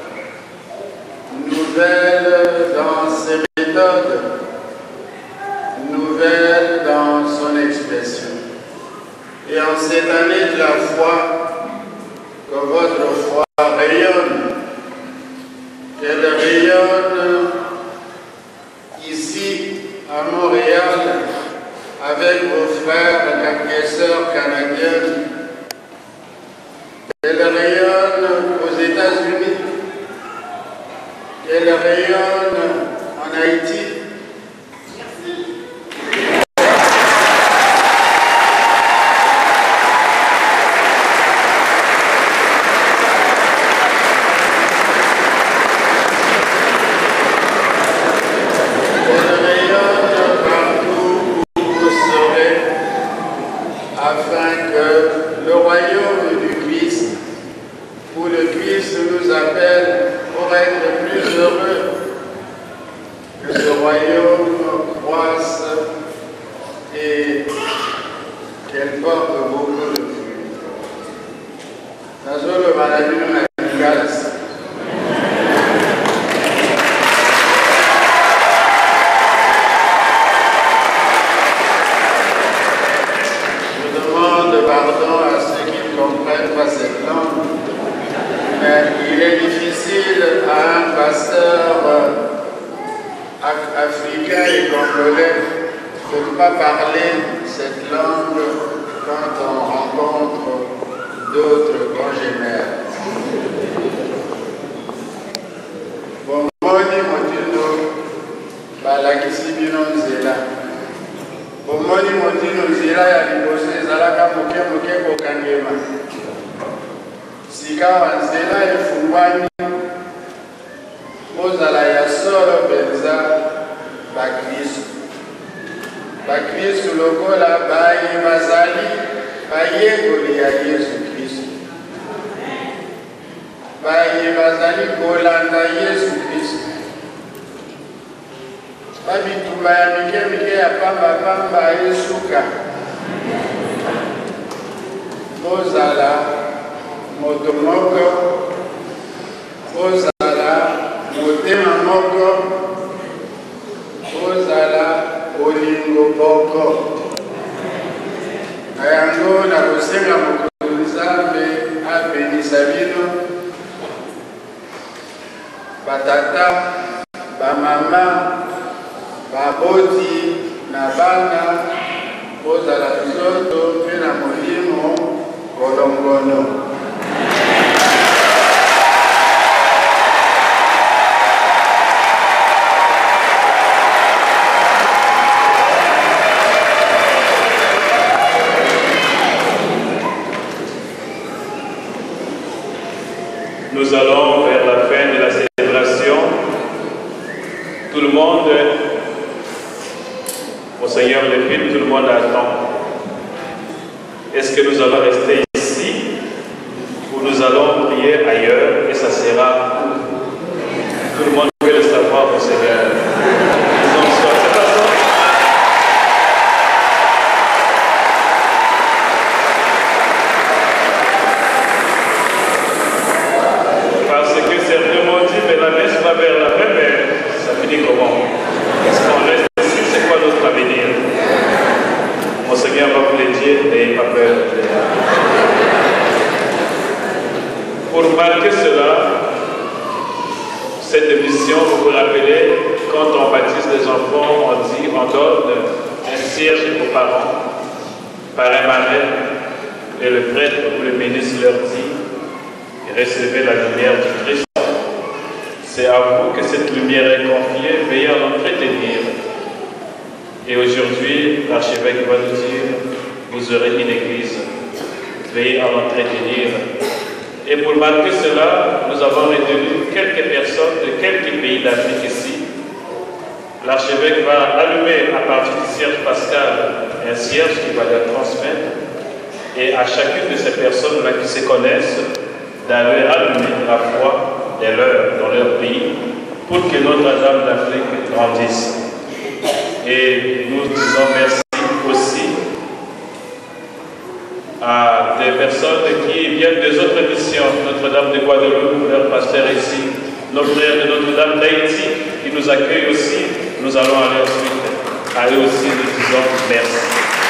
nouvelle dans ses méthodes, nouvelle dans son expression. Et en cette année de la foi, que votre foi rayonne, qu'elle rayonne ici à Montréal avec vos frères et sœurs canadiennes, qu'elle rayonne aux États-Unis, qu'elle rayonne en Haïti.
Nous allons vers la fin de la célébration. Tout le monde, au Seigneur le culte, tout le monde attend. Est-ce que nous allons rester ici ou nous allons prier ailleurs et ça sera où? Tout le monde veut le savoir au Seigneur.
Vers la fin, mais ça finit comment? Est-ce qu'on reste ici? C'est quoi notre avenir? Mon Seigneur va vous le dire, n'ayez pas peur. Pour marquer cela, cette mission, vous vous rappelez, quand on baptise les enfants, on dit, on donne un cierge aux parents, par un marraine, et le prêtre ou le ministre leur dit, recevez la lumière du Christ. C'est à vous que cette lumière est confiée, veillez à l'entretenir. Et aujourd'hui, l'archevêque va nous dire, vous aurez une église, veillez à l'entretenir. Et pour marquer cela, nous avons retenu quelques personnes de quelques pays d'Afrique ici.
l'archevêque va allumer à partir du cierge pascal un cierge qui va leur transmettre, et à chacune de ces personnes-là qui se connaissent, d'aller allumer la foi des leurs dans leur pays pour que Notre-Dame d'Afrique grandisse. Et nous disons merci aussi à des personnes qui viennent des autres missions, Notre-Dame de Guadeloupe, leur pasteur ici, nos frères de Notre-Dame d'Haïti qui nous accueillent aussi. Nous allons aller ensuite. À eux aussi, nous disons merci.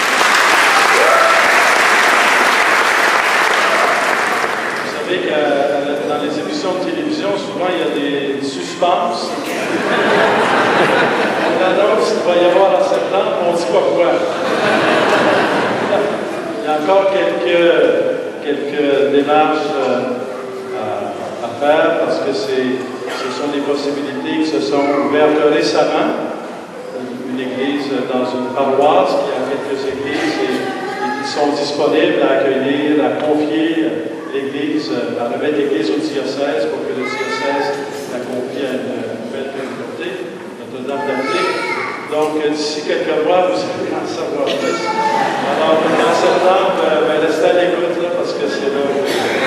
Vous savez que dans les émissions de télévision, souvent il y a des suspens. On annonce qu'il va y avoir en septembre, on ne dit pas quoi. Il y a encore quelques, quelques démarches à, à faire parce que ce sont des possibilités qui se sont ouvertes récemment. Une église dans une paroisse qui a quelques églises et, et qui sont disponibles à accueillir, à confier l'église, à remettre l'église au diocèse pour que le diocèse la confie à une nouvelle communauté, Notre-Dame d'Afrique. Donc, d'ici quelques mois, vous allez en savoir plus. Alors, en septembre, ben, restez à l'écoute là, parce que c'est là où...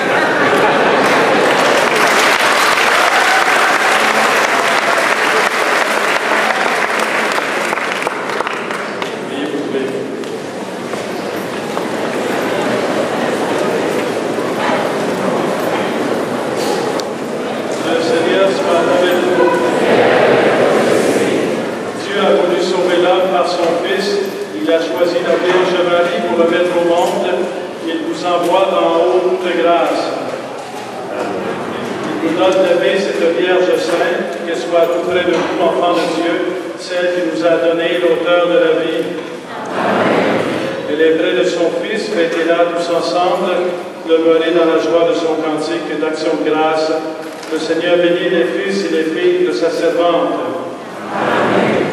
Le Seigneur bénit les fils et les filles de sa servante. Amen.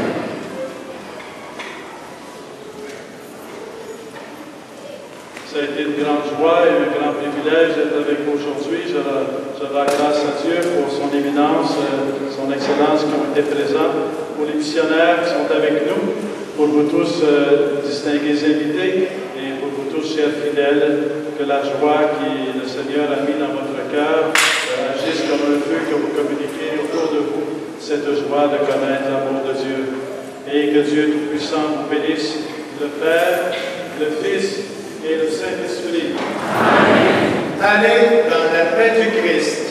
Ça a été une grande joie et un grand privilège d'être avec vous aujourd'hui. Je, je rends grâce à Dieu pour son éminence, son excellence qui ont été présents, pour les missionnaires qui sont avec nous, pour vous tous, euh, distingués invités, et pour vous tous, chers fidèles, que la joie que le Seigneur a mis dans votre cœur agisse comme un feu que vous communiquez autour de vous, cette joie de connaître l'amour de Dieu. Et que Dieu Tout-Puissant vous bénisse, le Père, le Fils et le Saint-Esprit.
Amen. Allez dans la paix du Christ.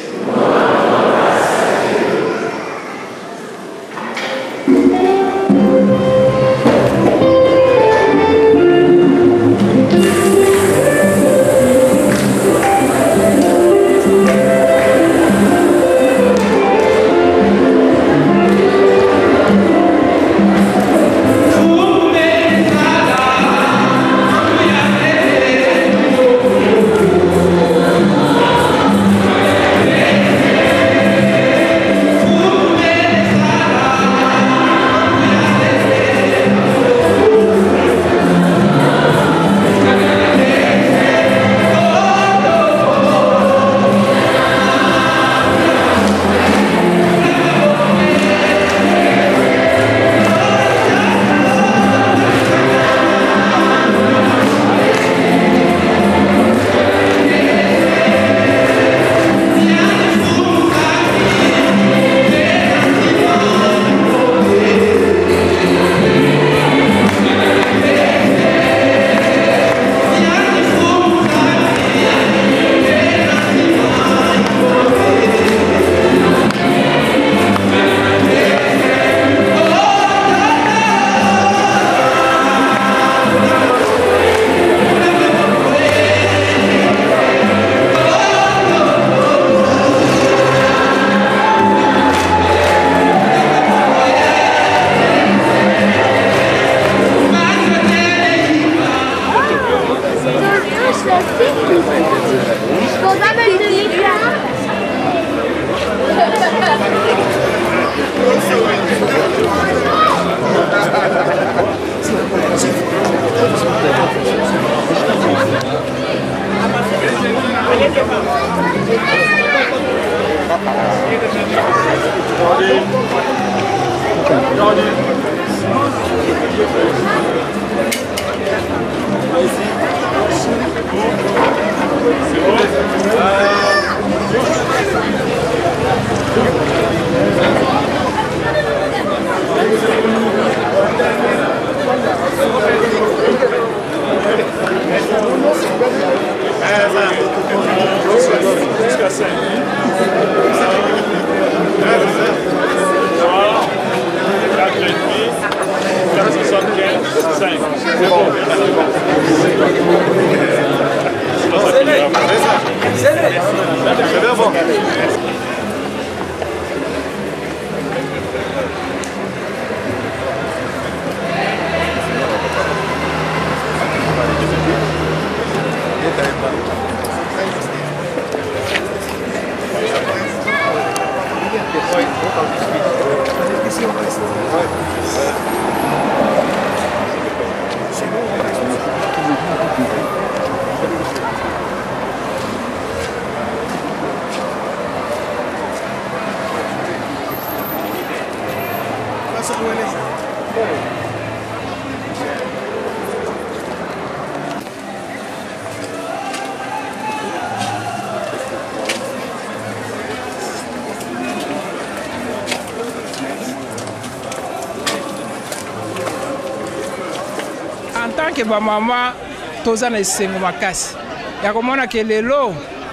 En tant que bamama toza na esengo makasi ya komona ke lelo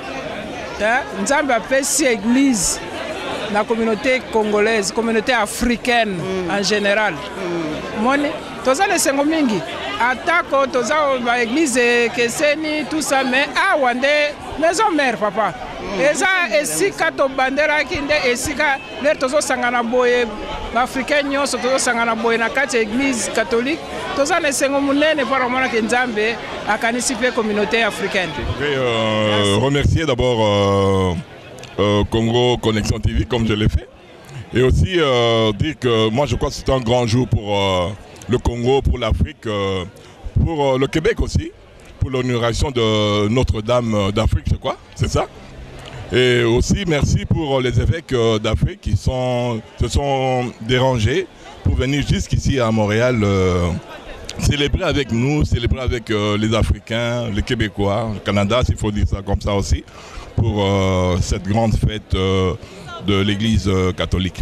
nzambe apesi église na communauté congolaise, communauté africaine mm. en général mm. moni toza na esengo mingi atako toza ba église keseni tout ça mais awa nde maison mère papa mm. eza esika tobandelaki nde esika lero tozosangana boye baafricain nyonso tozosangana boye na kati ya église catholique toza na esengo munene mpona komona ke nzambe akanisi mpe communauté africaine.
Je vais euh, remercier d'abord euh, euh, Congo Connexion T V comme je l'ai fait et aussi euh, dire que moi je crois que c'est un grand jour pour euh, le Congo, pour l'Afrique, euh, pour euh, le Québec aussi, pour l'inauguration de Notre-Dame d'Afrique, je crois, c'est ça. Et aussi merci pour les évêques d'Afrique qui sont, se sont dérangés pour venir jusqu'ici à Montréal euh, célébrer avec nous, célébrer avec euh, les Africains, les Québécois, le Canada, s'il faut dire ça comme ça aussi, pour euh, cette grande fête euh, de l'Église euh, catholique.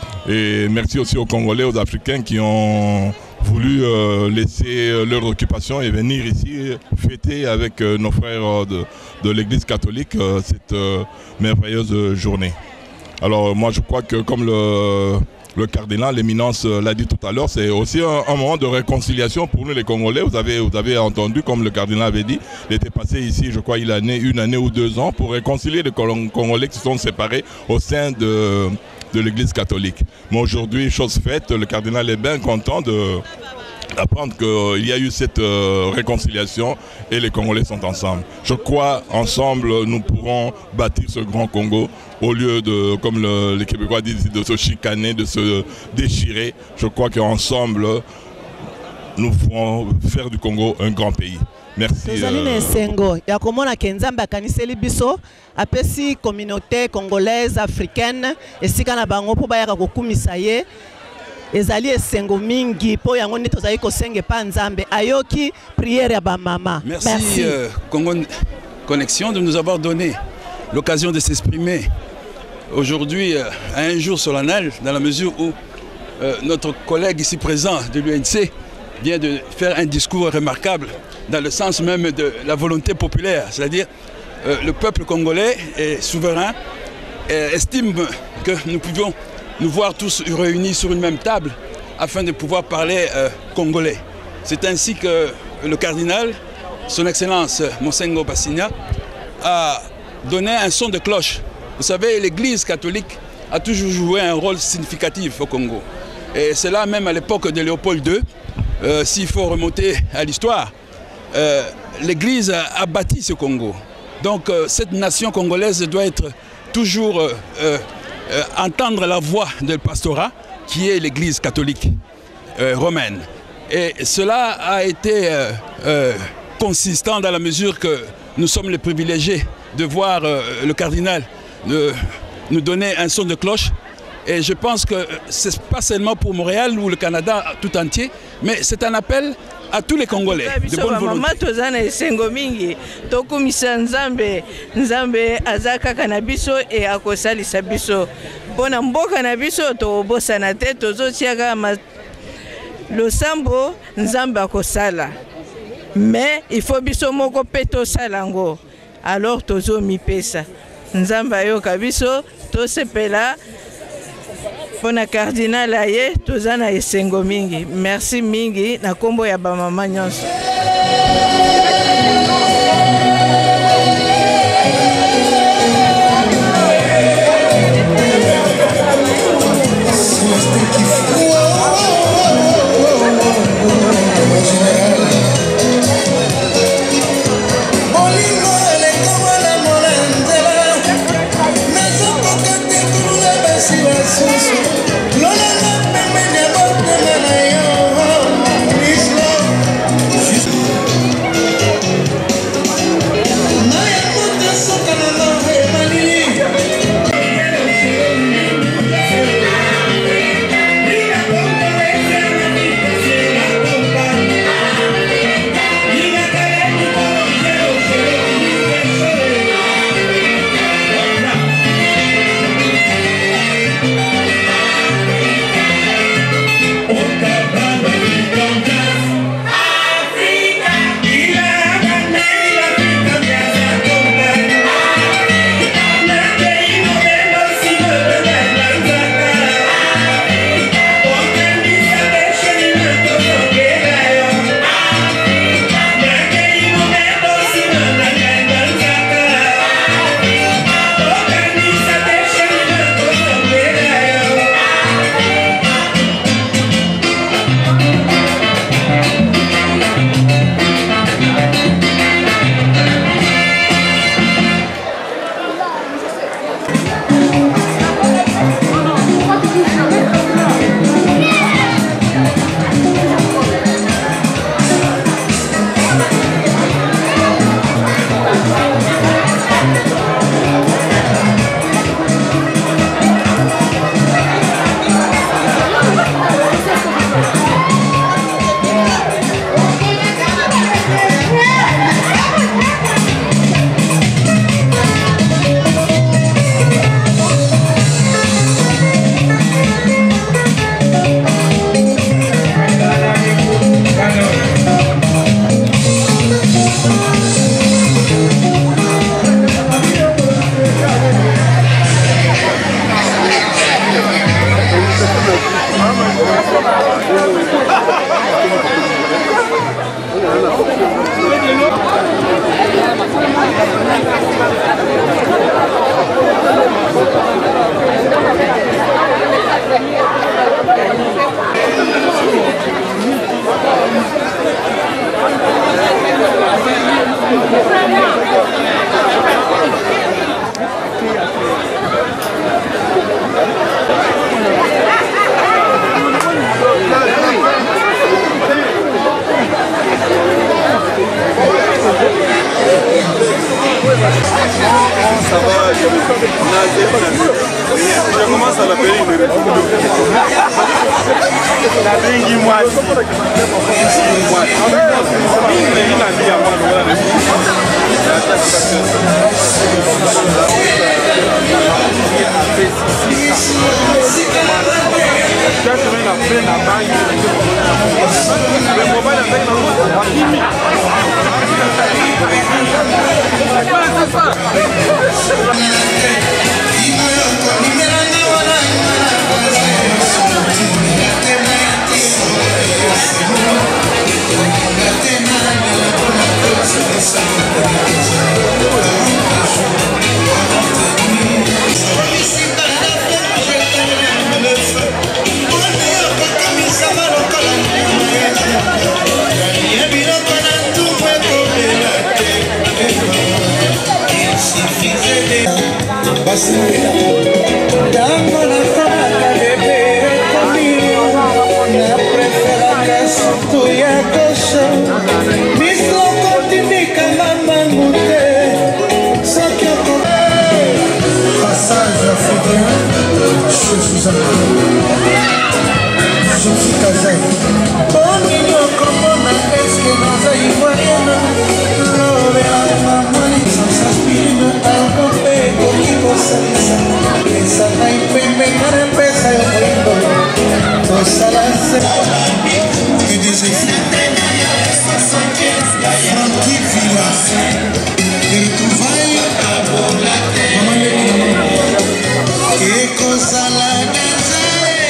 Et merci aussi aux Congolais, aux Africains qui ont voulu euh, laisser leur occupation et venir ici fêter avec euh, nos frères de, de l'Église catholique euh, cette euh, merveilleuse journée. Alors moi je crois que comme le, le cardinal, l'éminence l'a dit tout à l'heure, c'est aussi un, un moment de réconciliation pour nous les Congolais. Vous avez, vous avez entendu, comme le cardinal avait dit, il était passé ici, je crois, il a né une année ou deux ans pour réconcilier les Congolais qui se sont séparés au sein de... de l'Église catholique. Mais aujourd'hui, chose faite, le cardinal est bien content d'apprendre qu'il y a eu cette euh, réconciliation et les Congolais sont ensemble. Je crois, ensemble, nous pourrons bâtir ce grand Congo au lieu de, comme le, les Québécois disent, de se chicaner, de se déchirer. Je crois qu'ensemble, nous pourrons faire du Congo un grand pays. Merci.
Tozali na esengo ya komona ke nzambe akaniseli biso apesi communauté congolaise africaine esika na bango po bayaka kokumisa ye ezali esengo mingi po yango nde tozali kosenge pa nzambe ayoki prière ya bamama.
Merci, Merci. Euh, Congo Connexion de nous avoir donné l'occasion de s'exprimer aujourd'hui euh, à un jour solennel dans la mesure où euh, notre collègue ici présent de l'U N C vient de faire un discours remarquable dans le sens même de la volonté populaire, c'est-à-dire euh, le peuple congolais est souverain et estime que nous pouvons nous voir tous réunis sur une même table afin de pouvoir parler euh, congolais. C'est ainsi que le cardinal, son Excellence Monsengo Bassinia, a donné un son de cloche. Vous savez, l'Église catholique a toujours joué un rôle significatif au Congo. Et c'est là même à l'époque de Léopold deux, euh, s'il faut remonter à l'histoire, Euh, l'Église a, a bâti ce Congo. Donc euh, cette nation congolaise doit être toujours euh, euh, entendre la voix du pastorat qui est l'Église catholique euh, romaine. Et cela a été euh, euh, consistant dans la mesure que nous sommes les privilégiés de voir euh, le cardinal de, nous donner un son de cloche Et je pense que ce n'est pas seulement pour Montréal ou le Canada tout entier, mais c'est un appel à tous les Congolais de bonne volonté.
Tozana esengo mingi tokumisa nzambe nzambe azaka na biso e akosalisa biso mpona mboka na biso tobosana te tozotiaka losambo nzambe akosala mais il faut biso moko pe tosala ngo alors tozomipesa nzambe ayoka biso tosepela mpona cardinal aye tozana esengo mingi merci mingi na kombo ya bamama nyonso.
Je commence à l'appeler une la bringi moi
Passe sage africain, je suis un je suis Kazaï. Bon mignon, comment est-ce que dans un ivoirien, l'homme et la maman, sans s'aspirine, un bon père, qui va s'alisa. Et ça n'a pas été car elle pèse à un window. Tout ça là, c'est que des effets. Francky Villas. Et trouvailles que cosa la danza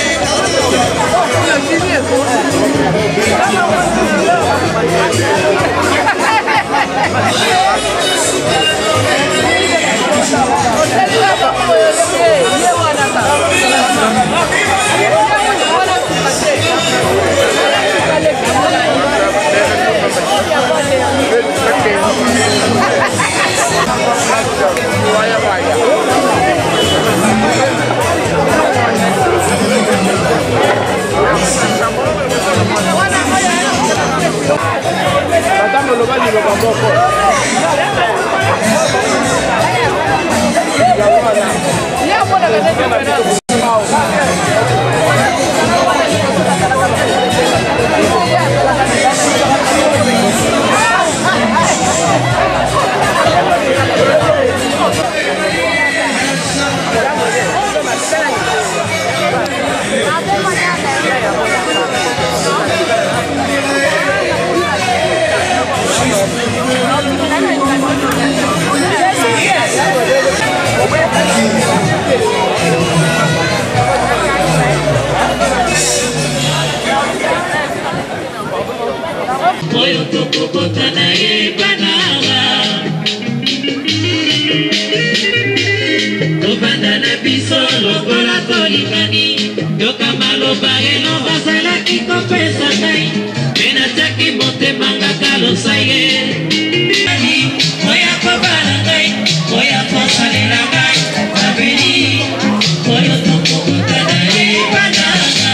Oyo tokokota na ye bananga tobanda na biso lokola tolingani yoka maloba eno bazalaki kopesa ngai mpe natiaki motema ngaka losaye oya kobala ngai oya kosalela ngai babeli oyo tokokota na ye bananga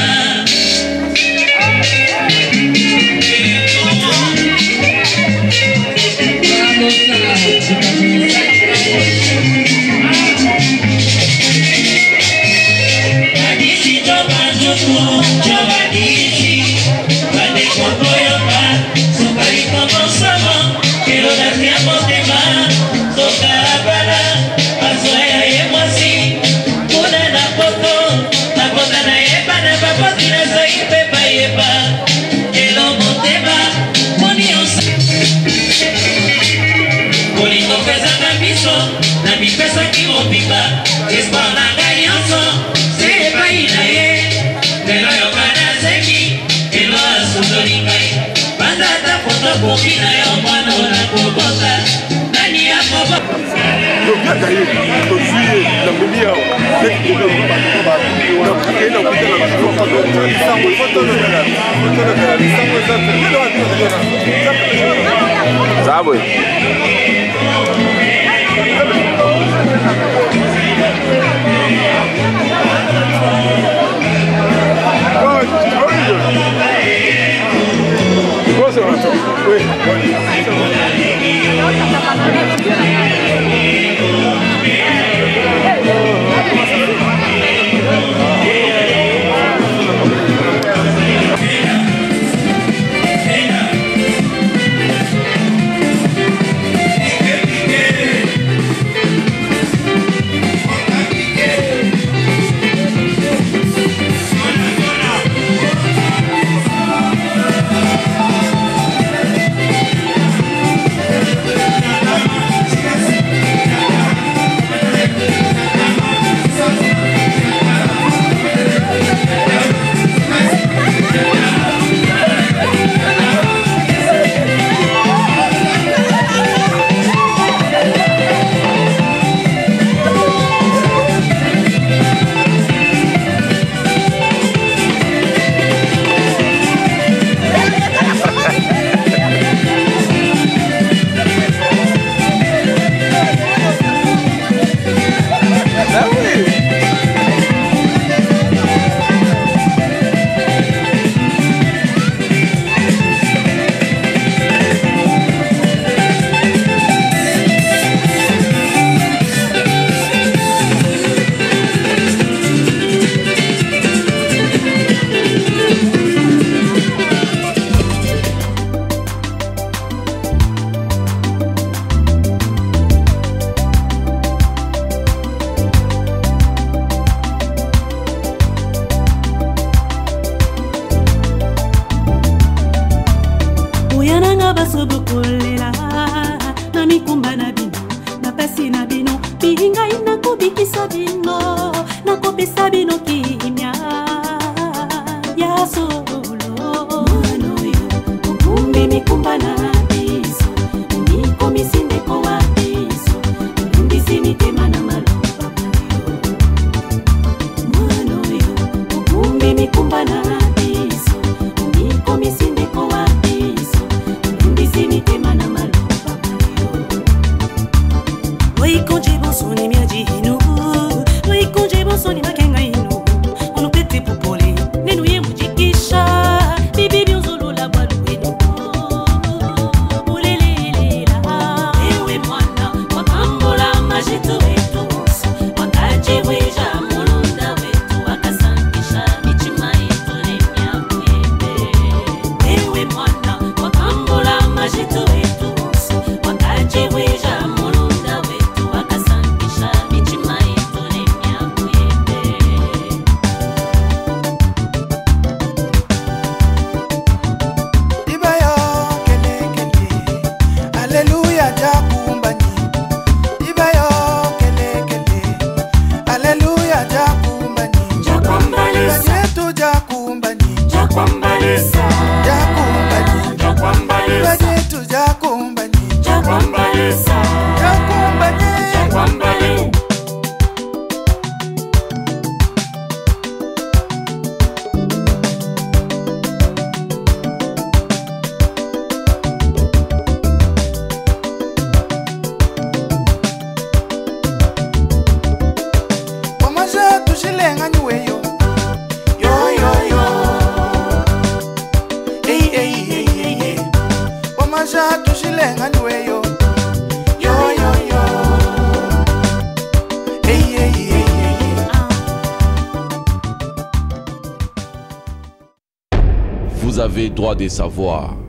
Sabe?
topesa bino kimia ya solo mwana oyo okumbi mikumba na biso mikomisi ndeko wa biso olimbisi mitema na maloba mwana oyo okumbi mikumba na biso mikomisi ndeko wa biso olimbisi mitema na maloba oikonje bosoni miajino oikonje bosoni makenga ino ono pete popole nenu ye mujikisha bibi byozolola bwaluweno ulelelela ewe mwana wakambola majeto wetu wakajiweja mulunda wetu wakasankisha michima yetu nemyakuyembe ewe mwana wakambola majeto wetu wakajiweja mulunda wetu wakasankisha michima yetu nemyakuyembe
Ibayo kele kele, Alléluia jakumbanyi. Ibayo kele kele, Alléluia jakumbanyi.
Jakwambalisa.
Bajetu jakumbanyi.
Jakwambalisa.
Jakumbanyi.
Jakwambalisa.
Bajetu jakumbanyi.
Jakwambalisa.
Jakumbanyi.
Jakwambali.
Wamaja tushilenga nyuweyo. Yo yo yo. Ey ey ey ey ey. Wamaja tushilenga nyuweyo. Yo yo yo. Ey ey ey ey ey.
Vous avez droit de savoir.